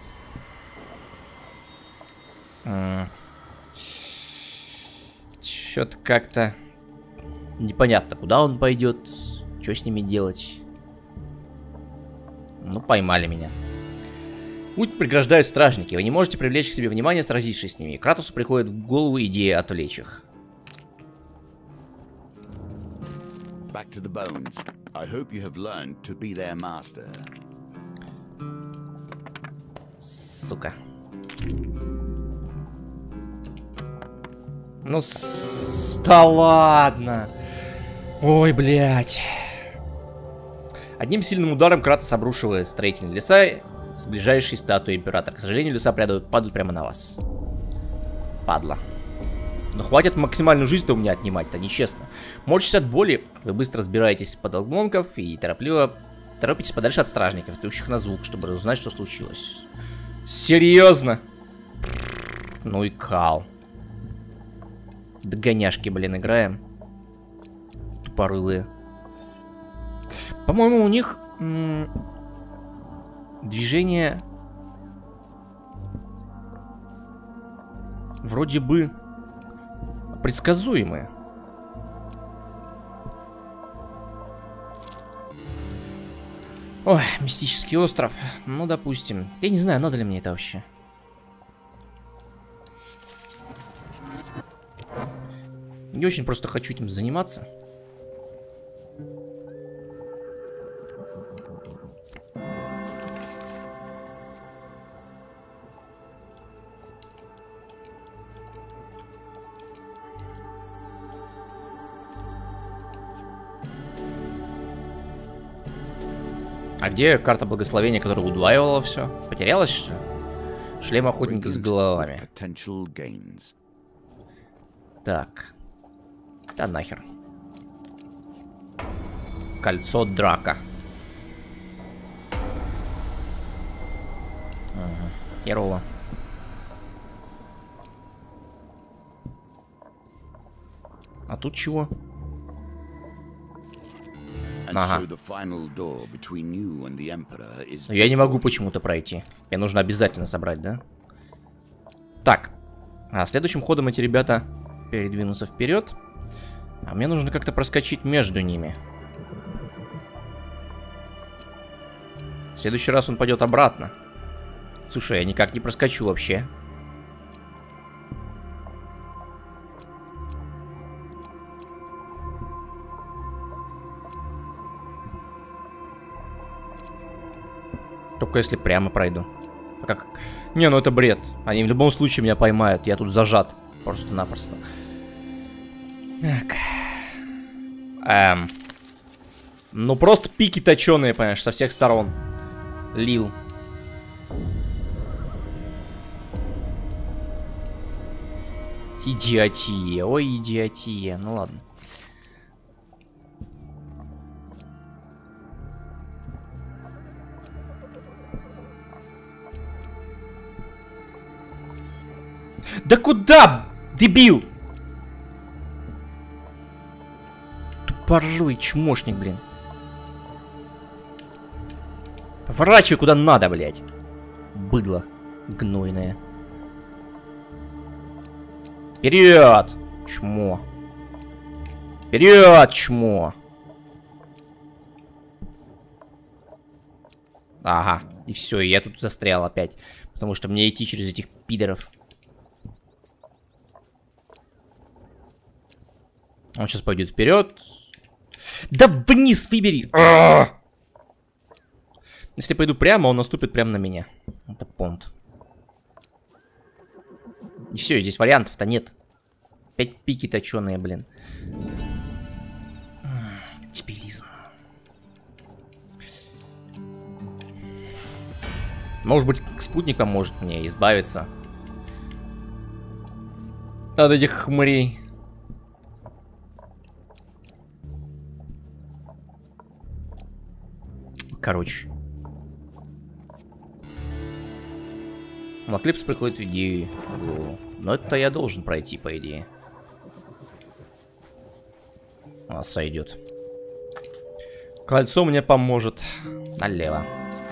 Что-то как-то непонятно, куда он пойдет. Что с ними делать. Ну, поймали меня. Путь преграждают стражники. Вы не можете привлечь к себе внимание, сразившись с ними. Кратосу приходит в голову идея отвлечь их. Back to the bones. I hope you have learned to be their master. Сука. Ну, с... да ладно. Ой, блядь. Одним сильным ударом Кратос обрушивает строительные леса с ближайшей статуей императора. К сожалению, леса падают, падают прямо на вас. Падла. Ну хватит максимальную жизнь-то у меня отнимать, это нечестно. Морщись от боли, вы быстро разбираетесь под обломков и торопливо торопитесь подальше от стражников, идущих на звук, чтобы узнать, что случилось. Серьезно? Ну и кал. Догоняшки, блин, играем. Тупорылые. По-моему, у них движение вроде бы предсказуемые. Ой, мистический остров. Ну, допустим. Я не знаю, надо ли мне это вообще. Не очень просто хочу этим заниматься. А где карта благословения, которая удваивала все? Потерялась, что ли? Шлем охотника с головами. Так. Да нахер. Кольцо драка. Ага. Херово. А тут чего? Ага. Я не могу почему-то пройти. Мне нужно обязательно собрать, да? Так. А следующим ходом эти ребята передвинутся вперед. А мне нужно как-то проскочить между ними. В следующий раз он пойдет обратно. Слушай, я никак не проскочу вообще. Только если прямо пройду. А как? Не, ну это бред. Они в любом случае меня поймают. Я тут зажат. Просто-напросто. Так. Эм. Ну просто пики точеные, понимаешь, со всех сторон. Лил. Идиотия. Ой, идиотия. Ну ладно. Да куда, дебил? Тупорылый чмошник, блин. Поворачивай куда надо, блядь. Быдло гнойное. Вперед, чмо. Вперед, чмо. Ага, и все, я тут застрял опять. Потому что мне идти через этих пидоров. Он сейчас пойдет вперед. Да вниз выбери. А-а-а! Если пойду прямо, он наступит прямо на меня. Это понт. И все, здесь вариантов-то нет. Опять пики точеные, блин. Дебилизм. Может быть, спутник поможет мне избавиться от этих хмырей. Короче. Лаклипс приходит в идею в голову. Но это я должен пройти, по идее. А, сойдет. Кольцо мне поможет. Налево.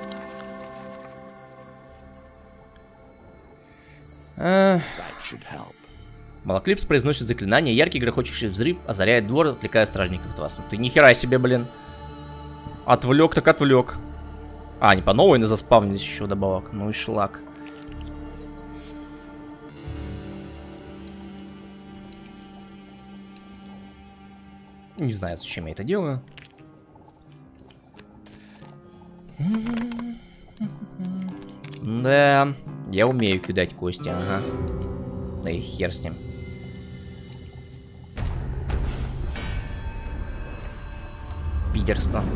А... Малоклипс произносит заклинание. Яркий грохочущий взрыв озаряет двор, отвлекая стражников от вас. Ну ты нихера себе, блин. Отвлек, так отвлек. А, они по новой заспавнились еще добавок. Ну и шлак. Не знаю, зачем я это делаю. Да, я умею кидать кости, ага. Да и хер с ним. Пидерство.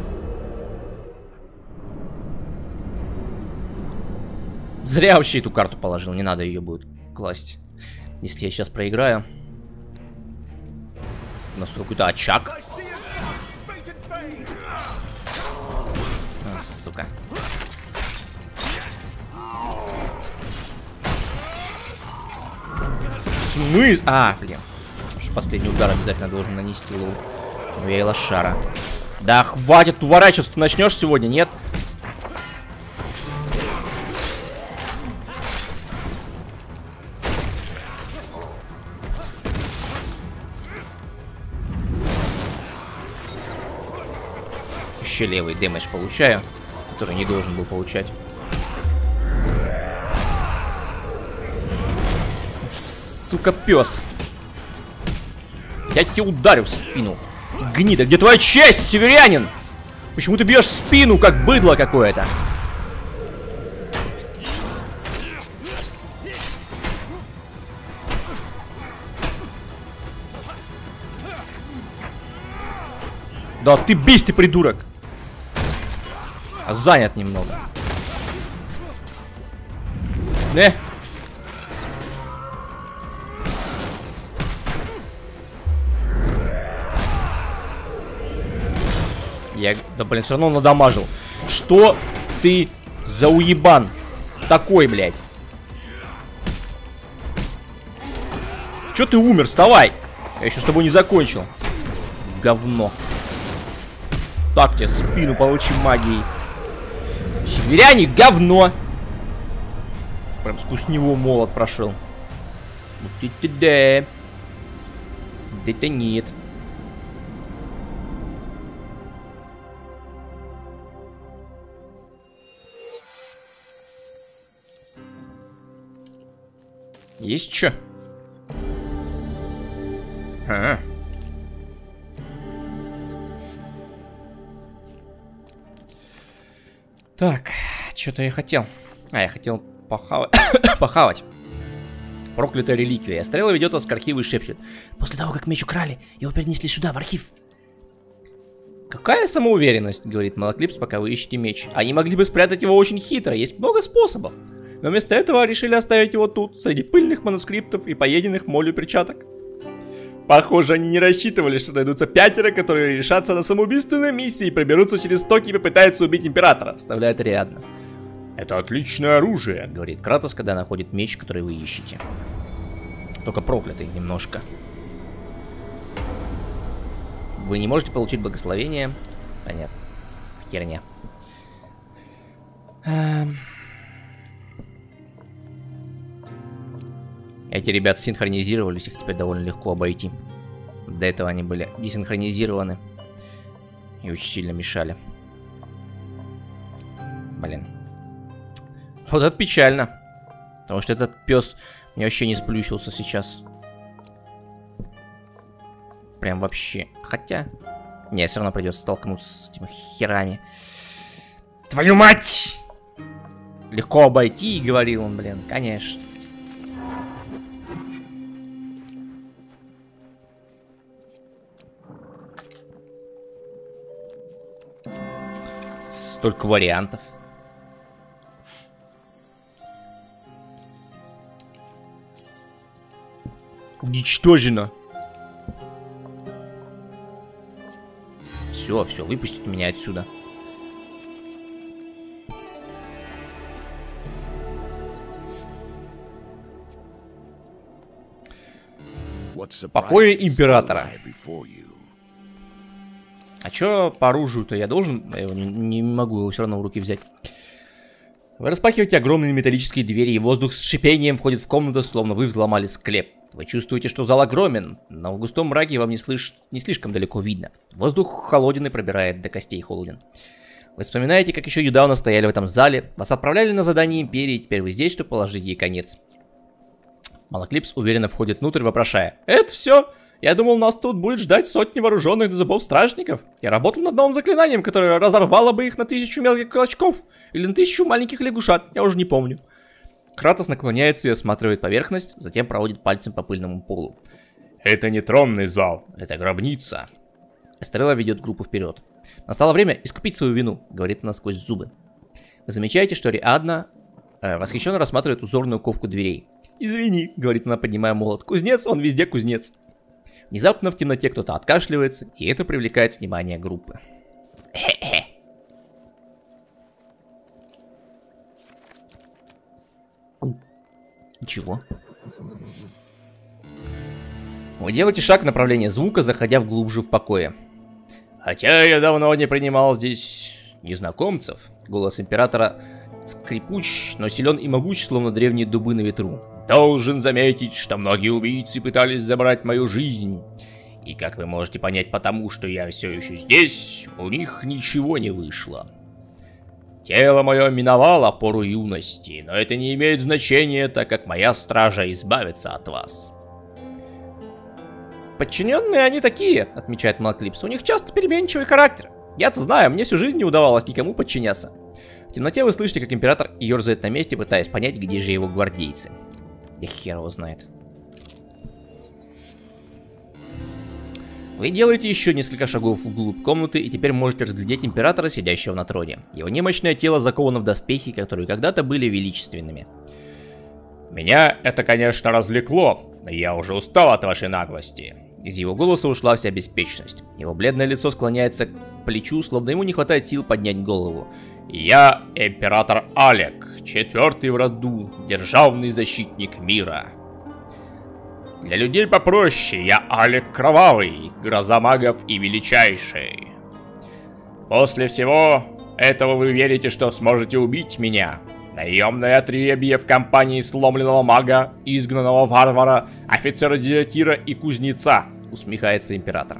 Зря вообще эту карту положил, не надо ее будет класть. Если я сейчас проиграю. У нас тут какой-то очаг. А, сука. Смысл? А, блин. Последний удар обязательно должен нанести лоу. Ну я и лошара. Да хватит уворачиваться, ты начнешь сегодня, нет? вообще левый дэмэдж получаю, который не должен был получать. Сука, пес. Я тебе ударю в спину. Гнида, где твоя честь, северянин? Почему ты бьешь в спину, как быдло какое-то? Да ты бись, ты придурок. Занят немного. Не. Я, да блин, все равно надамажил. Что ты за уебан такой, блядь? Че ты умер? Вставай! Я еще с тобой не закончил. Говно. Так тебе спину получи магией. Северяне, говно! Прям сквозь него молот прошел. Да-да-да. Да-да нет. Есть чё? А. Так, что-то я хотел. А, я хотел похавать. Похавать. Проклятая реликвия. Стрела ведет вас к архиву и шепчет. После того, как меч украли, его перенесли сюда, в архив. Какая самоуверенность, говорит Малоклипс, пока вы ищете меч. Они могли бы спрятать его очень хитро, есть много способов. Но вместо этого решили оставить его тут, среди пыльных манускриптов и поеденных молью перчаток. Похоже, они не рассчитывали, что найдутся пятеро, которые решатся на самоубийственную миссию и проберутся через стоки и попытаются убить императора, вставляет Ариадна. Это отличное оружие, говорит Кратос, когда находит меч, который вы ищете. Только проклятый немножко. Вы не можете получить благословение. Понятно. Херня. Эм... Эти ребята синхронизировались, их теперь довольно легко обойти. До этого они были десинхронизированы и очень сильно мешали. Блин. Вот это печально. Потому что этот пес мне вообще не сплющился сейчас. Прям вообще. Хотя... Не, все равно придется столкнуться с этими херами. Твою мать! Легко обойти, говорил он, блин, конечно. Столько вариантов. Уничтожено. Все, все, выпустите меня отсюда. Покои императора. А чё по оружию-то я должен? Я его не, не могу его все равно в руки взять. Вы распахиваете огромные металлические двери, и воздух с шипением входит в комнату, словно вы взломали склеп. Вы чувствуете, что зал огромен, но в густом мраке вам не, слыш... не слишком далеко видно. Воздух холоден и пробирает до костей холоден. Вы вспоминаете, как еще недавно стояли в этом зале, вас отправляли на задание Империи, и теперь вы здесь, чтобы положить ей конец. Малоклипс уверенно входит внутрь, вопрошая. Это все? Я думал, нас тут будет ждать сотни вооруженных до зубов стражников. Я работал над новым заклинанием, которое разорвало бы их на тысячу мелких клочков. Или на тысячу маленьких лягушат, я уже не помню. Кратос наклоняется и осматривает поверхность, затем проводит пальцем по пыльному полу. Это не тронный зал, это гробница. Эстрелла ведет группу вперед. Настало время искупить свою вину, говорит она сквозь зубы. Вы замечаете, что Ариадна э, восхищенно рассматривает узорную ковку дверей. Извини, говорит она, поднимая молот. Кузнец, он везде кузнец. Внезапно в темноте кто-то откашливается, и это привлекает внимание группы. Хе-хе. Ничего. Вы делаете шаг в направлении звука, заходя вглубже в покое. Хотя я давно не принимал здесь незнакомцев. Голос императора скрипуч, но силен и могуч, словно древние дубы на ветру. Должен заметить, что многие убийцы пытались забрать мою жизнь. И как вы можете понять потому, что я все еще здесь, у них ничего не вышло. Тело мое миновало пору юности, но это не имеет значения, так как моя стража избавится от вас. Подчиненные они такие, отмечает Малклипс, у них часто переменчивый характер. Я-то знаю, мне всю жизнь не удавалось никому подчиняться. В темноте вы слышите, как император ерзает на месте, пытаясь понять, где же его гвардейцы. И хер его знает. Вы делаете еще несколько шагов вглубь комнаты и теперь можете разглядеть императора, сидящего на троне. Его немощное тело заковано в доспехи, которые когда-то были величественными. Меня это, конечно, развлекло, но я уже устал от вашей наглости. Из его голоса ушла вся беспечность. Его бледное лицо склоняется к плечу, словно ему не хватает сил поднять голову. Я император Алек, четвертый в роду, державный защитник мира. Для людей попроще, я Алек Кровавый, гроза магов и величайший. После всего этого вы верите, что сможете убить меня? Наемное отребье в компании сломленного мага, изгнанного варвара, офицера-дезертира и кузнеца, усмехается император.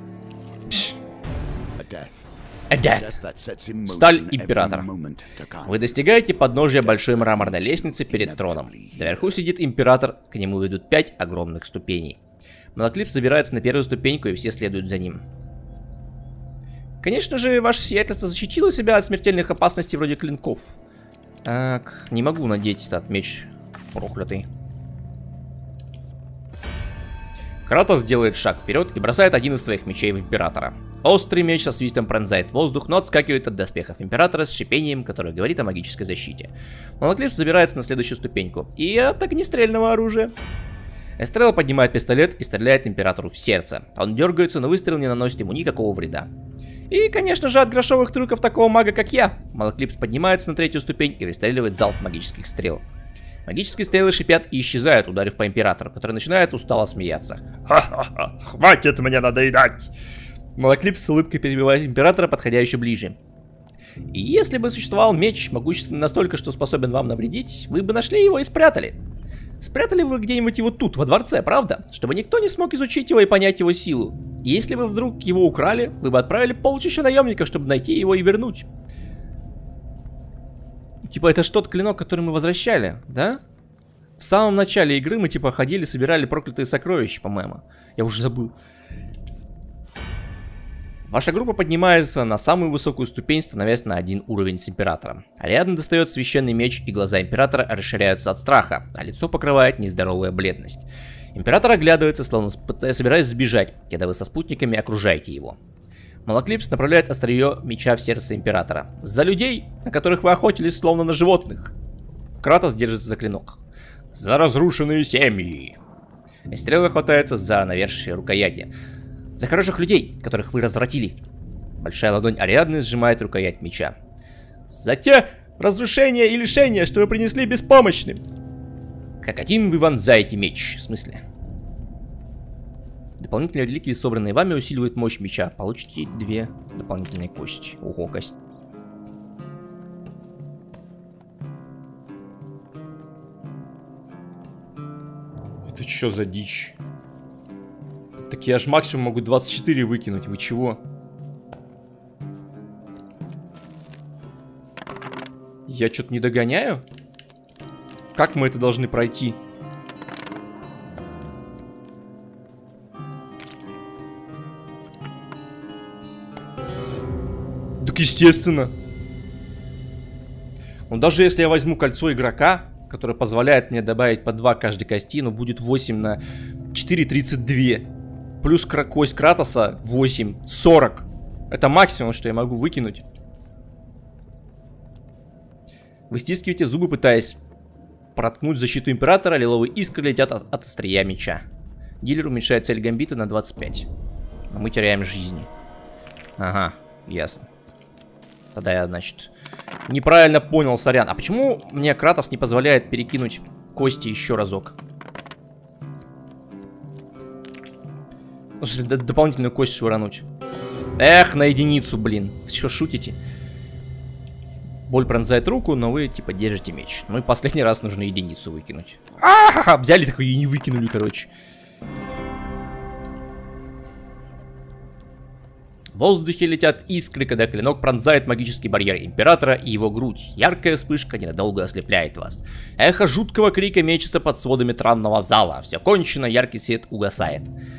Сталь императора. Вы достигаете подножия большой мраморной лестницы перед троном. Наверху сидит император, к нему ведут пять огромных ступеней. Малклипс забирается на первую ступеньку, и все следуют за ним. Конечно же, ваше сиятельство защитило себя от смертельных опасностей вроде клинков. Так, не могу надеть этот меч проклятый. Кратос делает шаг вперед и бросает один из своих мечей в императора. Острый меч со свистом пронзает воздух, но отскакивает от доспехов императора с шипением, которое говорит о магической защите. Малклипс забирается на следующую ступеньку. И от огнестрельного оружия. Эстрелла поднимает пистолет и стреляет императору в сердце. Он дергается, но выстрел не наносит ему никакого вреда. И, конечно же, от грошовых трюков такого мага, как я. Малклипс поднимается на третью ступень и выстреливает залп магических стрел. Магические стрелы шипят и исчезают, ударив по императору, который начинает устало смеяться. Ха-ха-ха, хватит мне надоедать! Малклипс с улыбкой перебивает императора, подходя еще ближе. И если бы существовал меч, могущественный настолько, что способен вам навредить, вы бы нашли его и спрятали. Спрятали вы где-нибудь его тут, во дворце, правда? Чтобы никто не смог изучить его и понять его силу. И если вы вдруг его украли, вы бы отправили полчища наемников, чтобы найти его и вернуть. Типа это что-то клинок, который мы возвращали, да? В самом начале игры мы типа ходили, собирали проклятые сокровища, по-моему. Я уже забыл. Ваша группа поднимается на самую высокую ступень, становясь на один уровень с императором. Ариадна достает священный меч, и глаза императора расширяются от страха, а лицо покрывает нездоровая бледность. Император оглядывается, словно собираясь сбежать, когда вы со спутниками окружаете его. Малклипс направляет острие меча в сердце императора. За людей, на которых вы охотились, словно на животных. Кратос держится за клинок. За разрушенные семьи. И стрела хватается за навершие рукояти. За хороших людей, которых вы развратили. Большая ладонь Ариадны сжимает рукоять меча. За те разрушения и лишения, что вы принесли беспомощным. Как один вы вонзаете меч. В смысле? Дополнительные реликвии, собранные вами, усиливают мощь меча. Получите две дополнительные кости. Ого, кость. Это что за дичь? Так я ж максимум могу двадцать четыре выкинуть. Вы чего? Я что-то не догоняю? Как мы это должны пройти? Так естественно. Но даже если я возьму кольцо игрока, которое позволяет мне добавить по два каждой кости, но будет восемь на четыре тридцать два. Плюс кость Кратоса восемь, сорок. Это максимум, что я могу выкинуть. Вы стискиваете зубы, пытаясь проткнуть защиту императора. Лиловые искры летят от, от острия меча. Дилер уменьшает цель гамбита на двадцать пять. А мы теряем жизни. Ага, ясно. Тогда я, значит, неправильно понял, сорян. А почему мне Кратос не позволяет перекинуть кости еще разок? Ну, если дополнительную кость швырануть. Эх, на единицу, блин. Что, шутите? Боль пронзает руку, но вы, типа, держите меч. Ну и последний раз нужно единицу выкинуть. А-ха-ха, взяли такое и не выкинули, короче. В воздухе летят искры, когда клинок пронзает магический барьер Императора и его грудь. Яркая вспышка ненадолго ослепляет вас. Эхо жуткого крика мечется под сводами тронного зала. Все кончено, яркий свет угасает.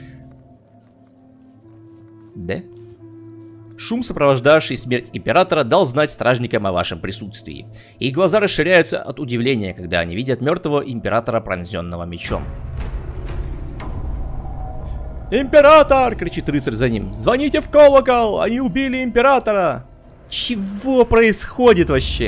Да? Шум, сопровождавший смерть Императора, дал знать стражникам о вашем присутствии. Их глаза расширяются от удивления, когда они видят мертвого Императора, пронзенного мечом. «Император!» — кричит рыцарь за ним. «Звоните в колокол! Они убили Императора!» Чего происходит вообще?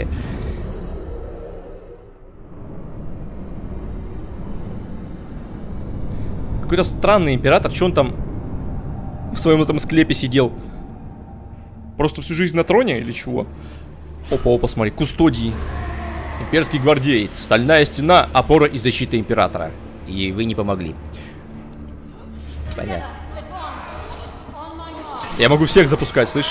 Какой-то странный Император, что он там в своем этом склепе сидел? Просто всю жизнь на троне или чего? Опа, опа, смотри, кустодий. Имперский гвардеец. Стальная стена, опора и защита Императора. И вы не помогли. Понятно. Я могу всех запускать, слышь?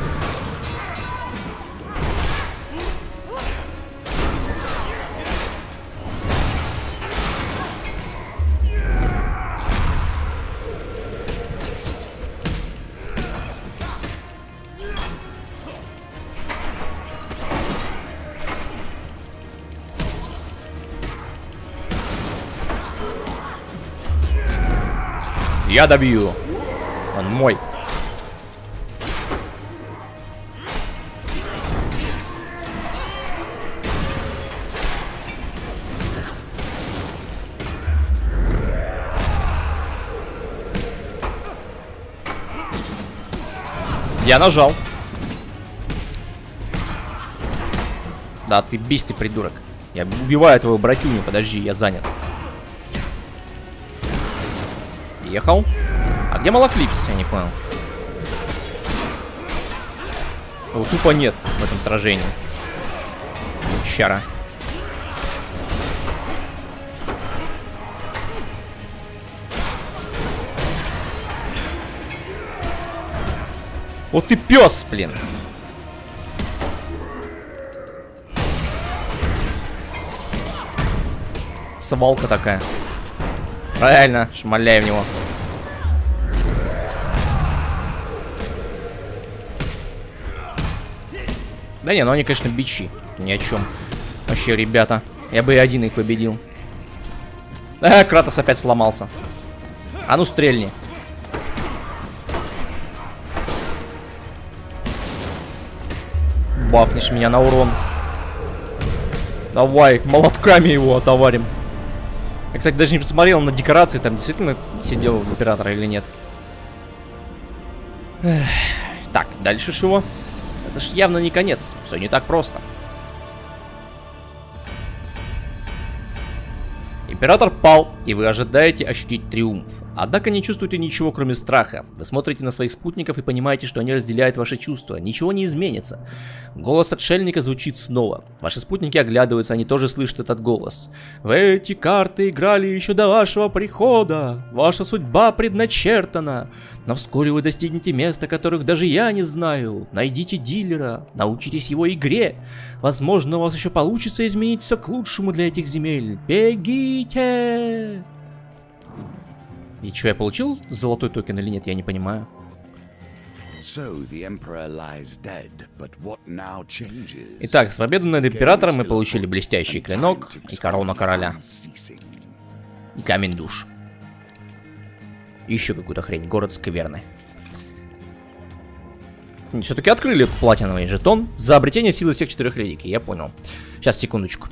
Я добью. Он мой. Я нажал. Да, ты бись, ты придурок. Я убиваю твоего братюню, подожди, я занят. Ехал. А где Малафлипс? Я не понял. Его тупо нет в этом сражении. Сучара. Вот ты пес, блин. Свалка такая. Правильно, шмаляй в него. Да не, ну они, конечно, бичи. Ни о чем. Вообще, ребята. Я бы и один их победил. А, Кратос опять сломался. А ну, стрельни. Бафнешь меня на урон. Давай, молотками его отоварим. Я, кстати, даже не посмотрел на декорации, там действительно сидел Император или нет. Эх. Так, дальше чего? Это ж явно не конец, все не так просто. Император пал, и вы ожидаете ощутить триумф. Однако не чувствуете ничего, кроме страха. Вы смотрите на своих спутников и понимаете, что они разделяют ваши чувства. Ничего не изменится. Голос отшельника звучит снова. Ваши спутники оглядываются, они тоже слышат этот голос. В эти карты играли еще до вашего прихода. Ваша судьба предначертана. Но вскоре вы достигнете места, которых даже я не знаю. Найдите дилера, научитесь его игре. Возможно, у вас еще получится изменить все к лучшему для этих земель. Бегите! И что, я получил золотой токен или нет, я не понимаю. Итак, с победой над Императором мы получили блестящий клинок и корону короля. И камень душ. И еще какую-то хрень, город скверны. Все-таки открыли платиновый жетон за обретение силы всех четырех реликвий, я понял. Сейчас, секундочку.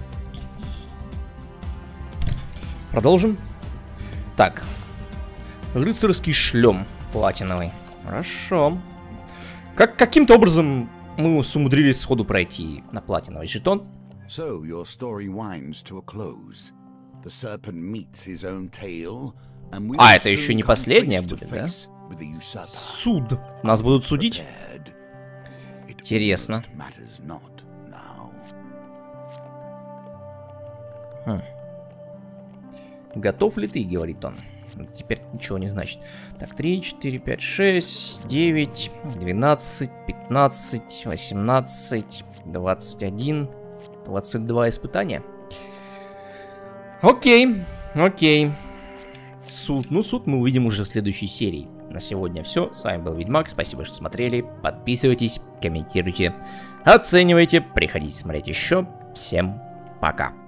Продолжим. Так. Рыцарский шлем платиновый. Хорошо. Как каким-то образом мы умудрились сходу пройти на платиновый жетон. So your story winds to a close. The serpent meets his own tail, and we А, это еще не последняя будет, да? да? Суд. Нас будут судить? Интересно. Хм. Готов ли ты, говорит он. Теперь ничего не значит. Так, три, четыре, пять, шесть, девять, двенадцать, пятнадцать, восемнадцать, двадцать один, двадцать два испытания. Окей, окей. Суд. Ну, суд мы увидим уже в следующей серии. На сегодня все. С вами был Ведьмак. Спасибо, что смотрели. Подписывайтесь, комментируйте, оценивайте. Приходите смотреть еще. Всем пока.